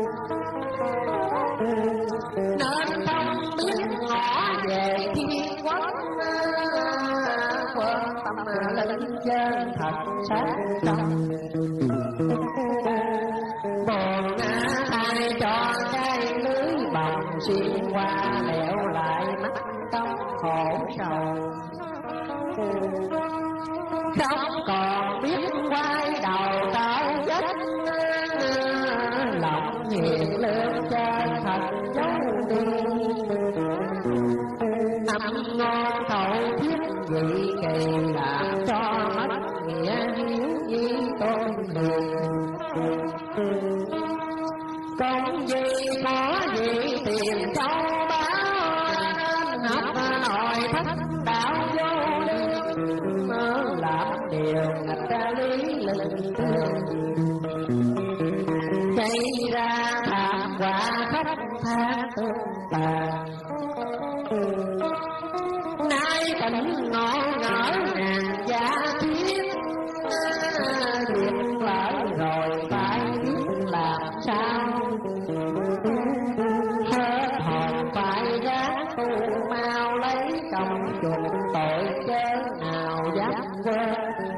Nên không biết ngõ về thiên quốc, quan tâm linh chân thật sát tâm. Bồn ai cho cái lưới bồng xuyên qua lẹo lại mắt tâm khổ sầu. không còn biết quay đầu tới chết, lòng hiền lương chân thật dấu đi, âm ngon khẩu thiết vị kỳ làm cho mất nghĩa hiếu nhi tôn liền. Con gì có gì tiền châu báu, học nội thất đạo vô lý, làm điều nghịch lý lưng thường, gây ra thảm quả khắp tha tương tàn. Nay tỉnh ngõ ngỡ ngàn giá thiết, việc lỡ rồi phải biết làm sao, hết hồn phải ráng tu mau lấy công chuộc tội chớ nào dám quên.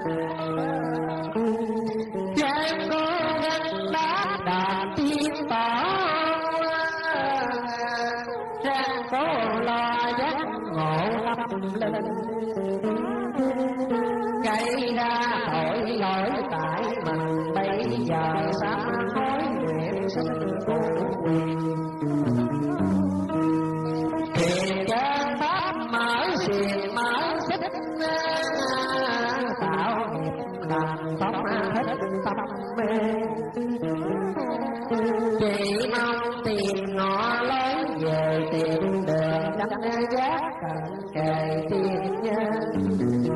Ráng cố gắng đáp đàn tiên tỏ, ráng cố lo giác ngộ tâm linh, gây ra tội lỗi tại mình bây giờ sám hối nguyện xin cứu quyền. Thiền chân pháp mở xiềng mở xích, tạo nghiệp làm tóc hết tâm mê. Chỉ mong tìm ngõ lối về tìm đường đắc giác cận kề thiên nhân,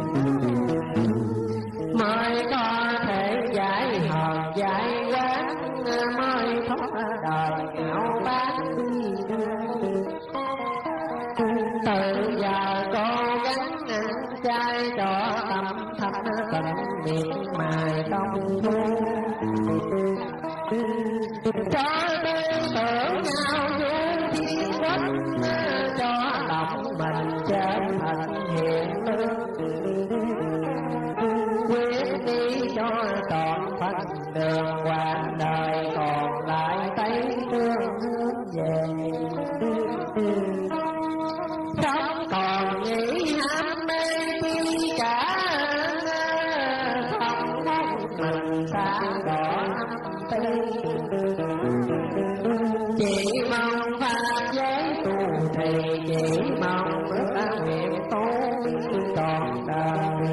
mới có thể giải hờn giải quán, mới thoát đời ngạo bát đi. Từ giờ cố gắng ăn chay cho tâm thật tận miệng mài công phu, cho tư tưởng nhau vô thiên quốc, cho lòng mình trở thành hiền lương. Quyết đi cho trọn phận đường hoàn đời, còn lại thấy tương hướng về. Không còn nghĩ ham mê chi cả, không muốn mình xa đỏ âm ti. Chỉ mong pháp giới tu trì, chỉ mong ước nguyện tu trọn đời.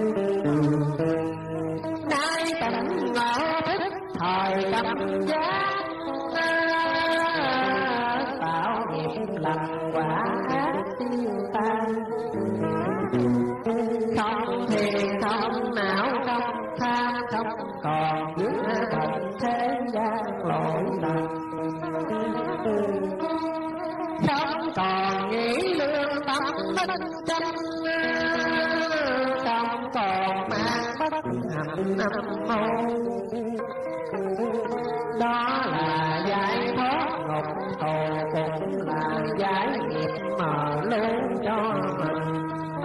Nay tỉnh ngộ thức thời tâm giác, tạo nghiệp lành quả ác tiêu tan. Không thiền không não không tham, không còn vướng bận thế gian lỗi lầm. Không còn nghĩ lương tâm minh tranh, không còn mang bất hạnh âm mưu. Đó là giải thoát ngục tù, cũng là giải nghiệp mở luôn cho mình.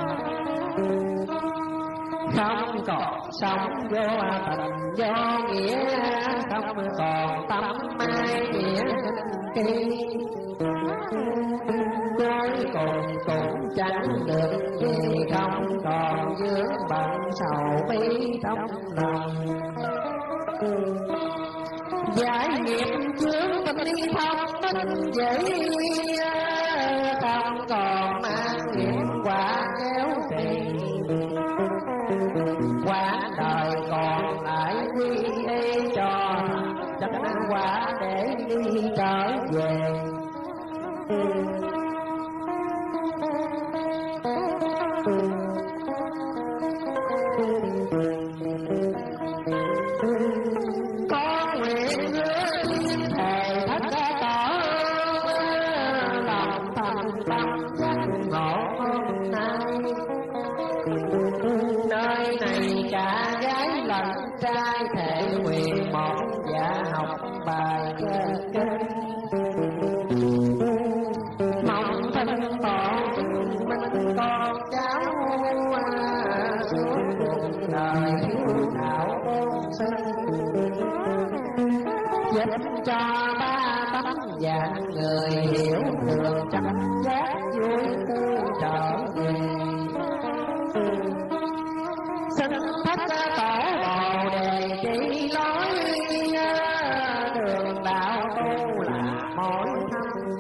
Không còn sống vô tình do nghĩa, không còn tâm ai nghĩa kỳ. Cuối cùng cũng chẳng được gì, không còn vướng bận sầu bi trong lòng. Giải nghiệp chướng tâm đi thông minh dễ, không còn mang nghiệp quả kéo trì. Quả đời còn lại quy y cho đất quả để đi trở về. Con nguyện hứa thiên thề thất tỏ, lòng thành tâm giác ngộ hôm nay. Nơi này cả gái lẫn trai thể nguyện một dạ học bài kinh. Mong thân tổ mình con cháu suốt cuộc đời hiếu thảo tôn sinh, giúp cho ba tấm dạng người hiểu được chân giác vui tươi trở về. thất tổ bồ đề chỉ lối, đường đạo tu là mỗi năm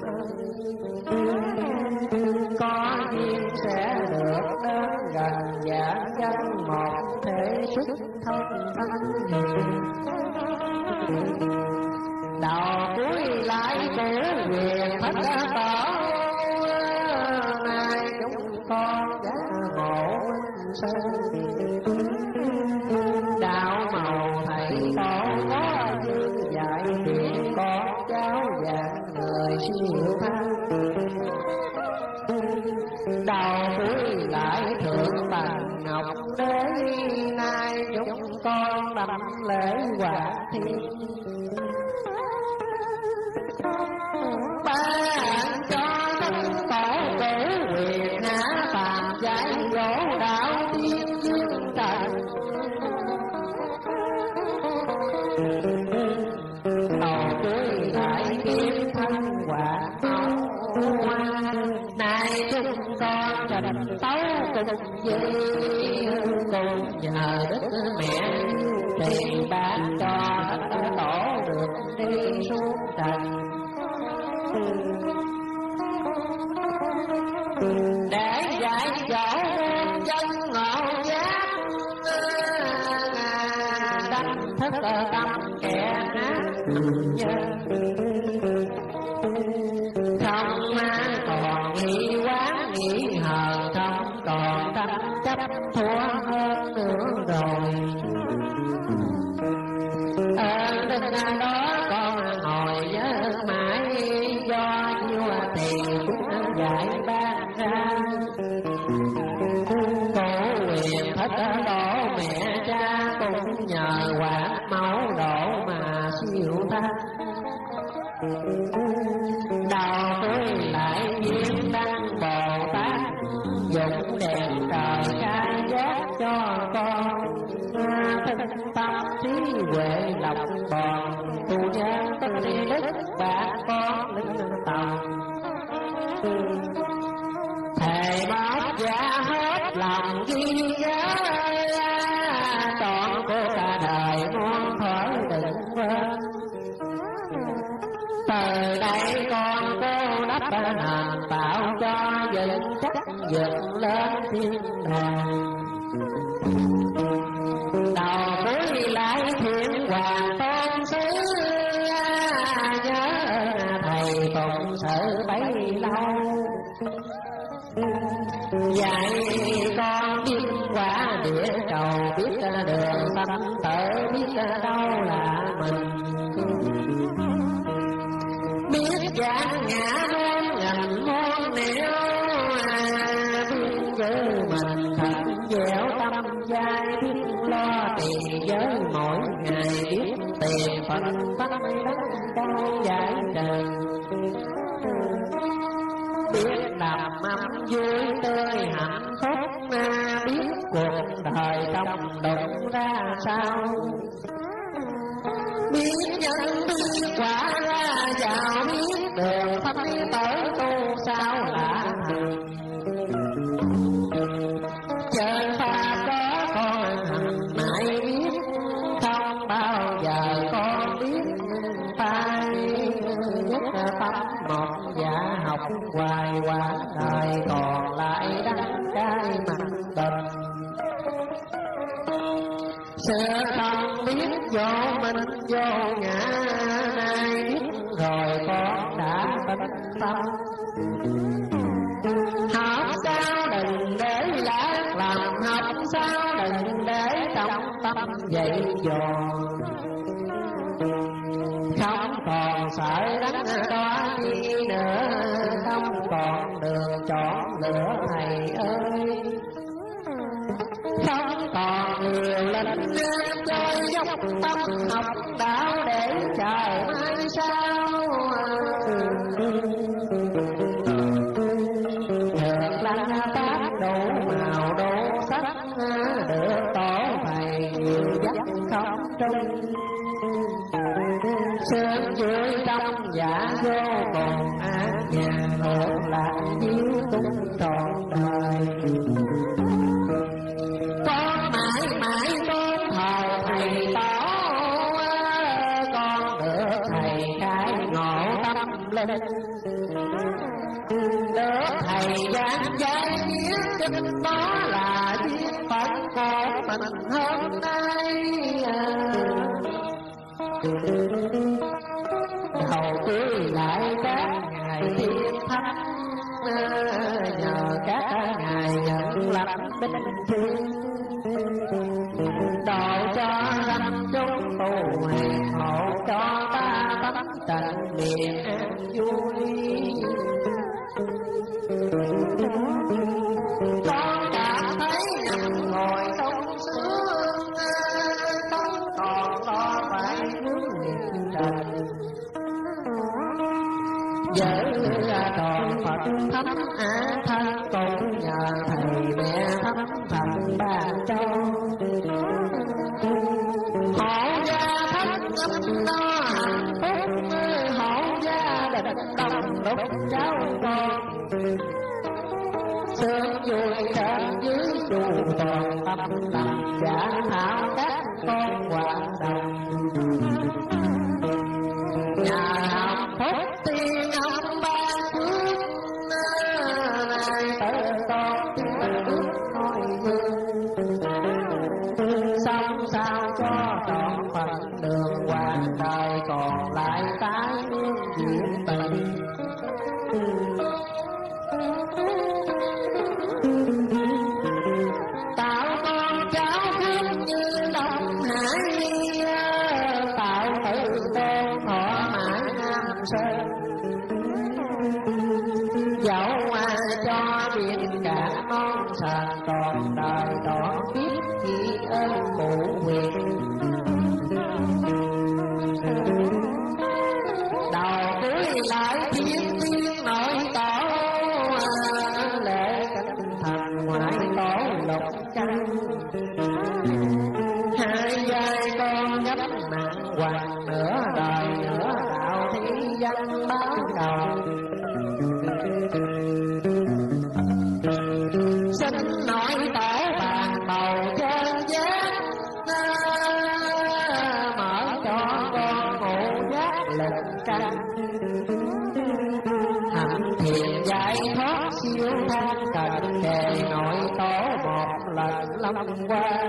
có duyên sẽ được đến gần và chân một thể xuất thân thanh hiền. Đầu cuối lại của quyền thất tổ, nay chúng con đã ngộ sơn. Đạo màu thầy tổ có dư dạy chuyện con cháu dạng người siêu thanh. Đầu cuối lại thượng bằng ngọc đế, nay chúng con đảnh lễ Hòa Thiên. Ban cho thân tổ cử quyền hạ phàm dạy dỗ đạo tiên dương trần. Đầu cuối lại kiếm thân quả hoa, nay chúng con trình tấu cùng dây, cùng nhờ đức mẹ thì ban cho tổ được đi xuống trần. Để dạy dỗ dân ngộ giác, đánh thức tâm kẻ ác nhân. Không còn nghĩ quán nghĩ hờn, không còn tranh chấp thua hơn nữa rồi. Ơn đức đó con hồi nhớ mãi, do vua tiền cũng dạy ban ra. Cổ quyền thất tổ mẹ cha cũng nhờ quán máu độ mà siêu thanh. Đầu cuối lại viên đăng Bồ Tát, dụng đèn trời khai giác cho con. Thân tâm trí huệ lọc bòn, tu nhân tất tri đức bạc con linh tòng. Thề bóp giả hết lòng ghi nhớ, trọn cô cả đời muôn khỏi đừng quên. Từ đây con cô đắp nền tạo cho vững chắc dựng lên thiên đàng. Đầu cuối lại thiện hoàng tôn sứ, nhớ thầy phụng sự bấy lâu. Dạy con biết quả địa cầu, biết đường sanh tử, biết đâu là mình. Biết giảng ngã muôn ngành muôn nẻo, biết giữ mình thật dẻo tâm dai. Biết lo tiền giới mỗi ngày, biết tiền phận tắc đất đâu giải trần. Biết đầm ấm vui tươi hạnh phúc, biết cuộc đời trong đụng ra sao. Biết nhân biết quả ra vào, biết đường thánh tới tu sao lạ thường. Chờ pha có con hành mãi biết, không bao giờ con biết phai. Nhất tâm một dạ học hoài quả đời, còn lại đắng cay mặt tình. Sợ không biết vô minh vô ngã, nay biết rồi con đã tinh tâm. Học sao đừng để lạc làm, học sao đừng để trong tâm dậy dò. Không còn sợ đắng đó chi nữa, không còn đường chọn lựa thầy ơi. Không còn nhiều linh chơi dốc tâm học đạo để chờ mai sau. Được lăng tác đủ màu đủ sắc, được tổ thầy nhiều dắt không trung. Sương dưới trong giả vô cùng an nhàn, hưởng lạc chiếu tung trọn đời. Con mãi mãi một mình hôm nay. Đầu cưới lại các ngày thiên thánh, nhờ các ngài nhận lãnh binh thiên, độ cho lâm chúng tu hiền, hộ cho ta tánh tịnh miền an vui. Con cảm thấy nằm ngồi trong sương, không còn lo phải hướng niệm trần. Với tròn Phật thánh á thân, cũng nhờ thầy mẹ thánh thần ban cho. Hộ gia thánh âm no hạnh phúc, hộ gia đình đông đúc cháu con. Sớm vui trên dưới dù toàn tâm lòng, giả thảo các con hoạt động. Nhà hạnh phúc tiên ông ban phước, nay tới con ước ngôi vương. Xong sao cho trọn phận đường hoàng đời, còn lại tái diễn tình. Tạo con cháu khắp như đông hải, tạo tự tôn thọ mãi nam sơn. Dẫu ai cho biển cả non sàn, còn đời đỏ biết chỉ ơn cụ quyền. Đầu cưới lại thiên tiên nội tổ, lễ cánh thần ngoại tổ lục căn. Hai vai con gấp nặng hoàng, nửa đời nửa đạo thi văn báo đầu. Xin nội tổ bàn bầu chân giác, mở cho con ngủ giác lệnh căn. Hạnh thiện giải thoát siêu thang, cần kề nội tổ một lần lâm qua.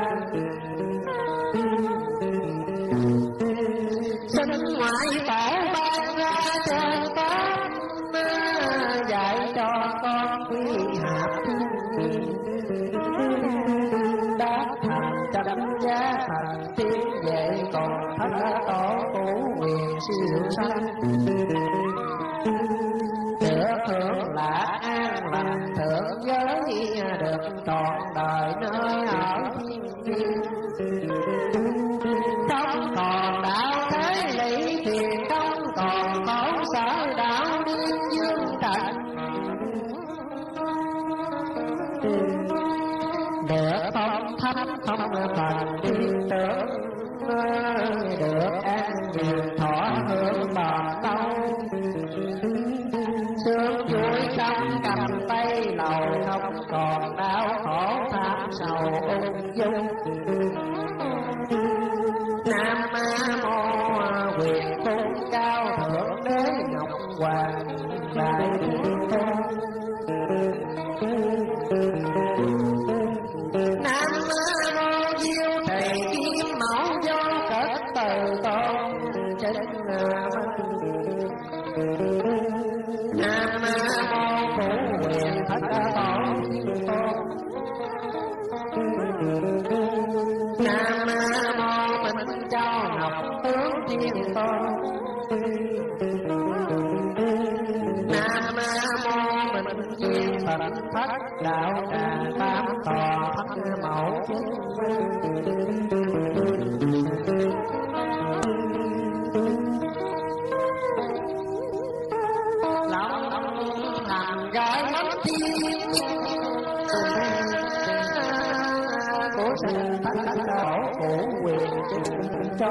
Xin ngoại tổ ban ra chân tốt, dạy cho con quy hạp thiên. Đáp thành chánh giá thành tiên vệ, còn thất tổ cũ quyền siêu sanh. Được hưởng là an lành thượng giới, được trọn đời nơi ở thiên nhiên. Không còn đạo thế lý thiền, không còn khổ sở đạo điên dương trần. Được phong thánh không phần thiên tưởng, được an nhàn thọ hưởng bò câu. Sướng vui trong cầm tay lầu, không còn đau khổ tham sầu ung dung. Nam mô quyền cung cao thượng đế ngọc hoàng đại thiên tôn. Nam mô diêu thầy kim mẫu do cất từ tôn chính Nam mô phủ quyền thất tổ thiên tôn. Nam mô minh châu ngọc tướng thiên tôn. Nam mô minh viên phật thất đạo trà tam tòa thất mẫu chứng. Lòng làm gái mất thiên của sự thánh tổ phủ quyền cho.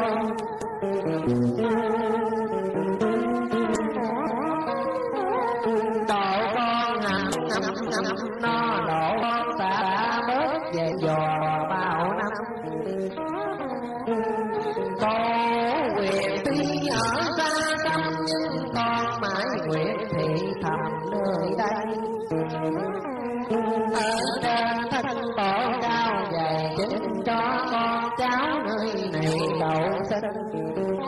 Độ con ngầm no độ con đã bớt về dò bao năm. Cô quyền tuy ở xa xăm, nhưng con mãi nguyện thị thầm nơi đây. Ở trên thân tổ cao dày chính cho con cháu nơi này đậu sinh.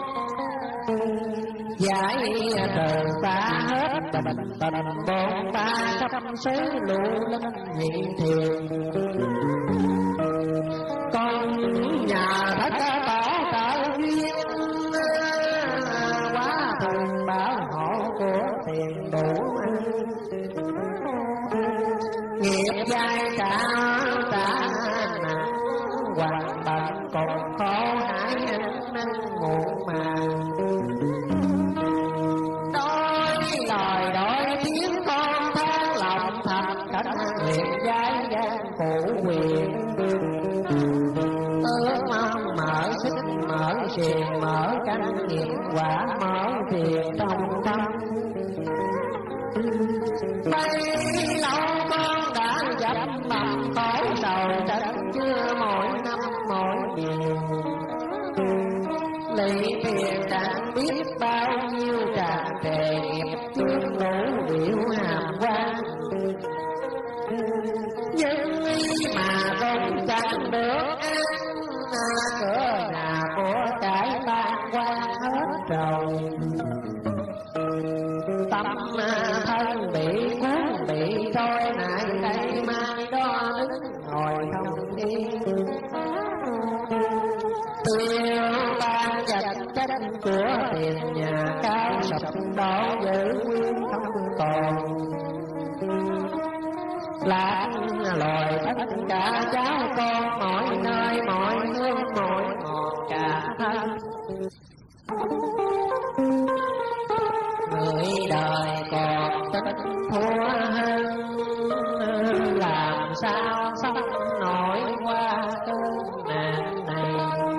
Giải trừ xa hết tình bồn ba khắp xứ lũ linh hiện thiền. Con nhà thất tỏ trợ duyên, quá thần bảo hộ của tiền đủ ăn. Nghiệp dai trả nặng hoàng bận còn khổ hãi ăn năn muộn màng. Đòi đôi tiếng con than lòng thành cảnh nguyện giai gian phủ quyền. Ước mong mở xích mở xiềng mở căn nghiệp quả mở tiền trong tâm. Bấy lâu con đã dập bằng khổ sầu trách chưa mỗi năm mỗi điều. Lý thiền đang biết bao nhiêu tràn trề nghiệp tương đủ biểu hàm quan. Nhưng mà không chẳng được ăn, cửa nhà của cái ban quan hết rồi. Tâm thân bị cuốn bị trôi nại đây mai đó đứng ngồi không yên. Tiêu ban dành tranh của tiền nhà cao sập đổ giữ nguyên không còn. Lạc loài tất cả cháu con mọi nơi mọi hương mọi ngọt cả thân. Người đời còn tính thua hơn, làm sao sống nổi qua cơn nạn này.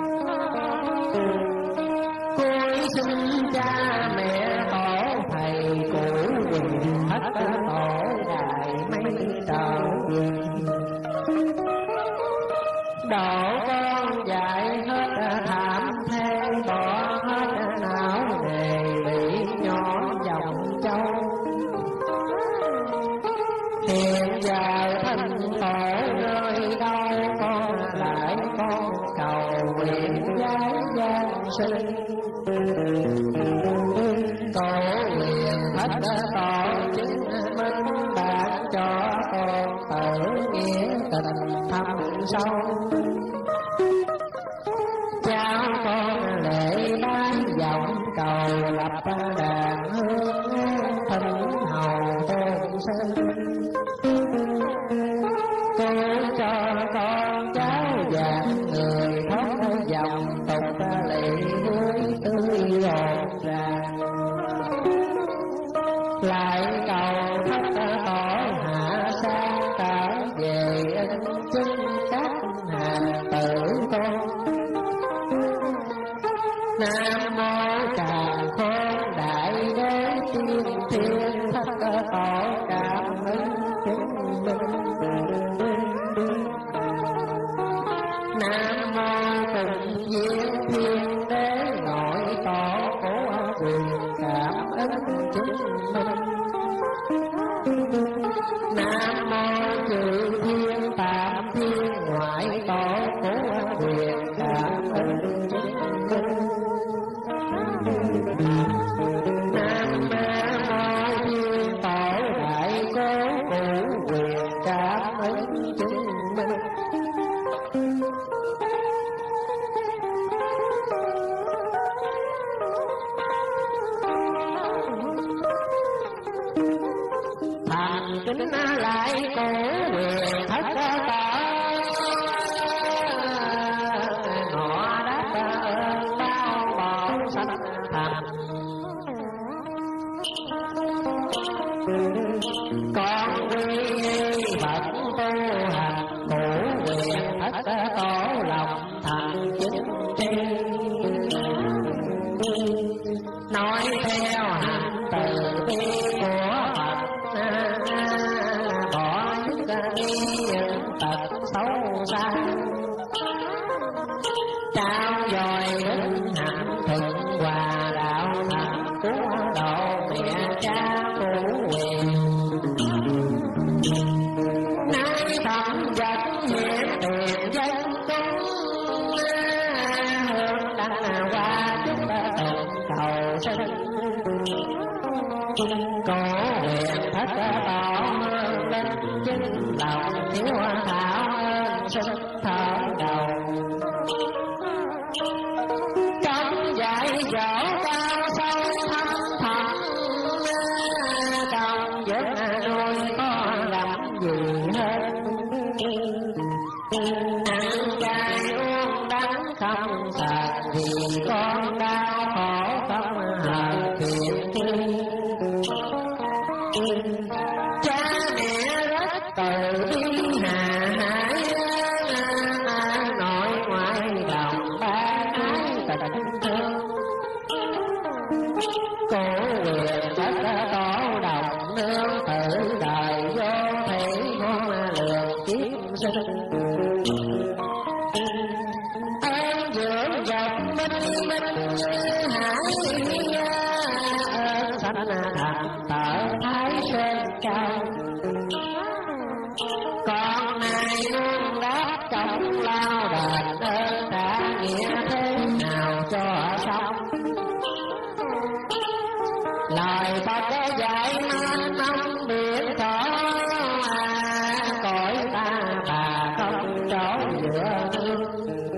Cúi xin cha mẹ tổ thầy cũ quyền thất tổ đại mấy trở về. Độ con dạy hết thảm thế bỏ hết não nề bị nhỏ dòng châu. Hiện giờ thân tổ nơi đâu con lại con cầu nguyện giái gian sinh. Tổ quyền hết tổ chứng minh bạn cho con tự nghĩa tình thâm sâu. Cháu con lễ bán giọng cầu lập đàn hương thỉnh hầu tôn sinh. Cô cho con cháu dạng người thoát dòng tục lệ hương tươi rộn ràng. Lại cầu thất tổ hạ sang trở về ân chứng các hàng tử con. Nam mô Càn Khôn Đại Đế Tiên Thiên Thất Tổ Cảm Ứng Chứng Minh. Nam mô Tịnh Viên Thiên Đế Nội Tổ của quyền Cảm Ứng Chứng Minh. Nam mô Chư Thiên Tạm Thiên Ngoại Tổ của quyền Cảm Ứng Chứng Minh. Nam mô Thiên Tổ Đại Cố Cụ quyền Cảm Ứng Chứng Minh. Thành kính lại cổ quyền thất tổ, họ đáp ơn bao bọn sanh thành. Con quy phật tu hành cổ quyền thất tổ lòng thành chính tri. Nói theo hạnh từ bi của Phật, bỏ đi những tật xấu xa. Trao dồi đức hạnh thuận hòa đạo thành của độ mẹ cha của quyền. Nay thầm vật hiện tiền dân chúng, không sạch vì con đau khổ không hờn phiền chi. Cha mẹ rất từ bi hà hải, nội ngoại đồng ba ái tình thương. Cổ quyền thất tổ đồng nương tự đời vô thủy muôn lường kiếp sinh. Ơn dưỡng dọc minh minh hải, ơn sanh thành tở thái sơn cao. Con nay luôn đáp công lao đền ơn trả nghĩa thế nào cho xong. Lời Phật dạy nên mong biết rõ, cõi ta bà không chỗ dựa nương.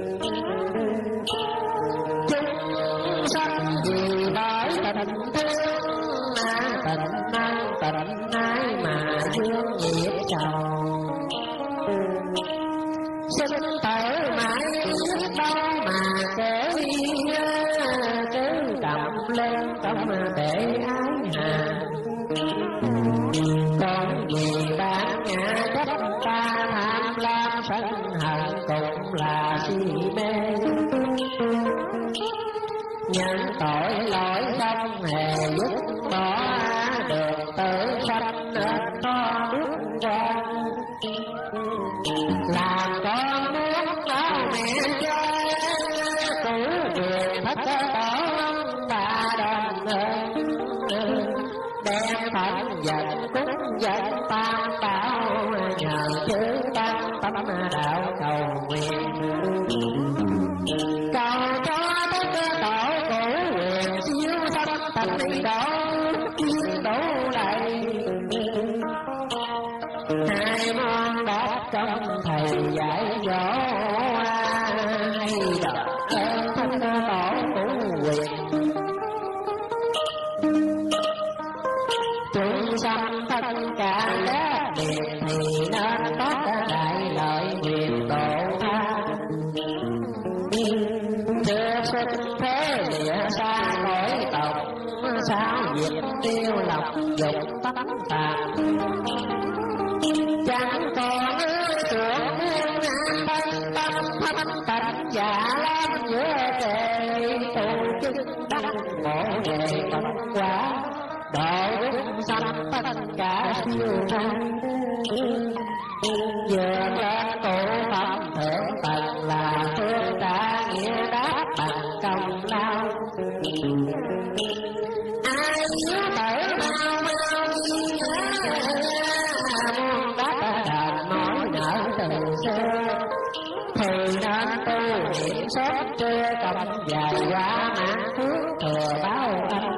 Chúng sanh vì bởi tình thương, tình ân tình ái mà dương nhiệt trầu. Sinh tử mãi đâu mà kể, cứ đậm lên tâm để ái hà. Con vì bản ngã chấp ta tham lam sân hận cũng là si mê. Nhận tội lỗi không hề dứt bỏ, được tự sanh nên có đức quan. Làm con muốn báo mẹ cha, cử quyền thất tổ ba đền ơn. Đem phận dần cúng dần tam bảo, nhờ chữ tăng tâm đạo cầu nguyện. Cầu cho tất tổ cử quyền siêu sanh thành đi độ, đủ đầy. Hai môn đáp trong thầy dạy dỗ, hay đọc ơn thân tổ cử quyền. Chúng sanh tất cả các điều thì nên có đại lợi quyền độ tha. Chưa sinh thế lìa xa cõi tộc, sao diệt tiêu lọc dục tánh tàn. Chẳng còn chuộc hương thân tâm thanh tịnh giả lắm giữa kề. Tu chứng đắc ngộ về Phật quả, độ chúng sanh tất cả siêu thân. Dường lên cụ phẩm thượng tầng là phương trả nghĩa đáp bằng công lao. Ai nhớ tử mau mau đi muôn đáp đền mỏi nợ từ xưa. Thì nên tu niệm sớm trưa cầm dài qua mãn phước thừa báo ân.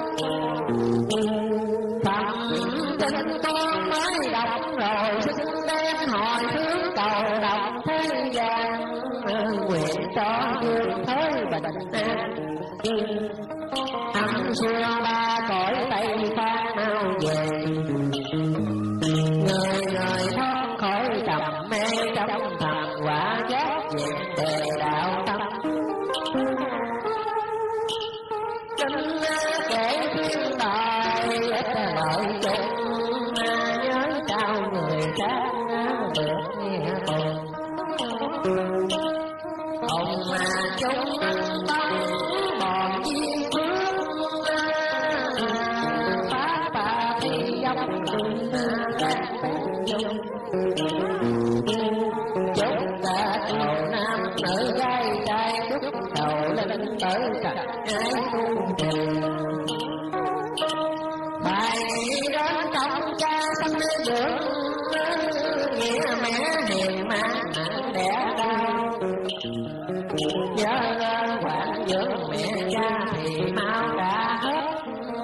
Phẩm kinh con mới đọc rồi xin đem hỏi hướng cầu đọc thế gian. Nguyện cho dương thế bình an, âm xưa ba cõi Tây Phan mau về. Người người thoát khỏi trầm mê trong thầm quả giác diện đề đạo tâm. Kinh kể thiên đời ít lợi chung, nhớ trao người khác được nghe cùng. Ông mà chúng tâm bọn chi phước, pháp bà thì dòng các bạn chung. Chúc ta cầu nam nữ gái trai, chúc cầu linh tử cặp ái cung trình. Bài đến trong cha sanh dưỡng, nghĩa mẹ hiền mang nặng đẻ đau. Nhớ quản dưỡng mẹ cha thì mau đã hết,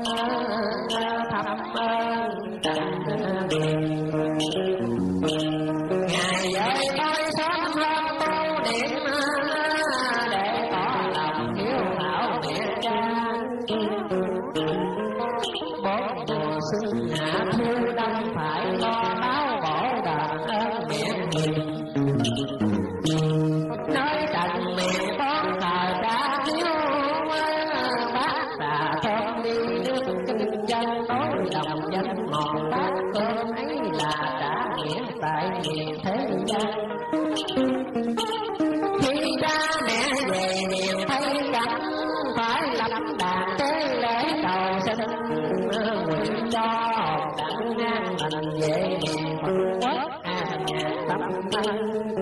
thăm ơn tình điền. Ngày dậy tôi sớm lên tu niệm, để tỏ lòng hiếu thảo mẹ cha. Bốn mùa xuân hạ thu đông phải lo báo bổ đền ơn mẹ hiền. Nói tận miền có mấy cảnh phải lập đàn tế lễ cầu xin, nguyện cho đặng an lành về Phật quốc nhà tâm thân.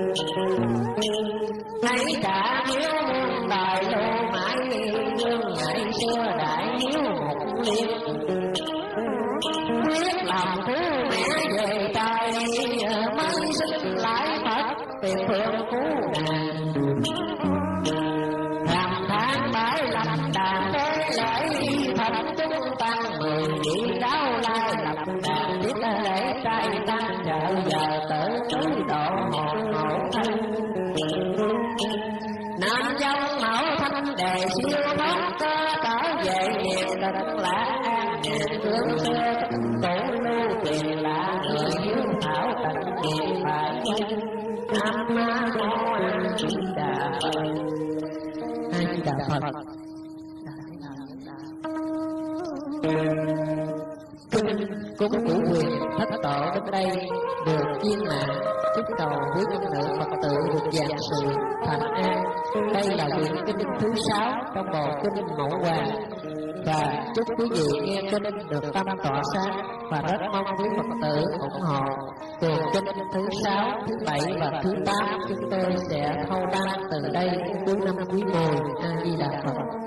Hãy trả hiếu muôn đời lưu mãi, gương ngày xưa đại hiếu một liên. Quyết làm cứu mẹ về trời, mới sinh lại Phật tìm phương cứu nàng. Làm tháng bảy lập đàn tế lễ, Phật chúng tăng 10 vị đáo lai lập đàn tiếp lễ trai tăng trợ giờ tử tứ độ hộ thân. Nam dông mẫu thanh đề siêu thoát cơ trở về nhiều đất lạ an nhàn thương xưa tổ lưu tiền lạ người hiếu thảo tận niệm phải Nam mô A Di Đà Phật. A Di Đà Phật. Kinh cúng củ quyền thất tổ đến đây được viên mãn, chúc cầu quý nhân nữ Phật tử được vạn sự thành an. Đây là quyển kinh thứ 6 trong bộ kinh Mẫu Hoàng, và chúc quý vị nghe kinh được tâm tỏa sáng, và rất mong quý Phật tử ủng hộ. Quyển kinh thứ 6, thứ 7 và thứ 8 chúng tôi sẽ thâu đăng từ đây cuối năm Quý Mùi. A Di Đà Phật.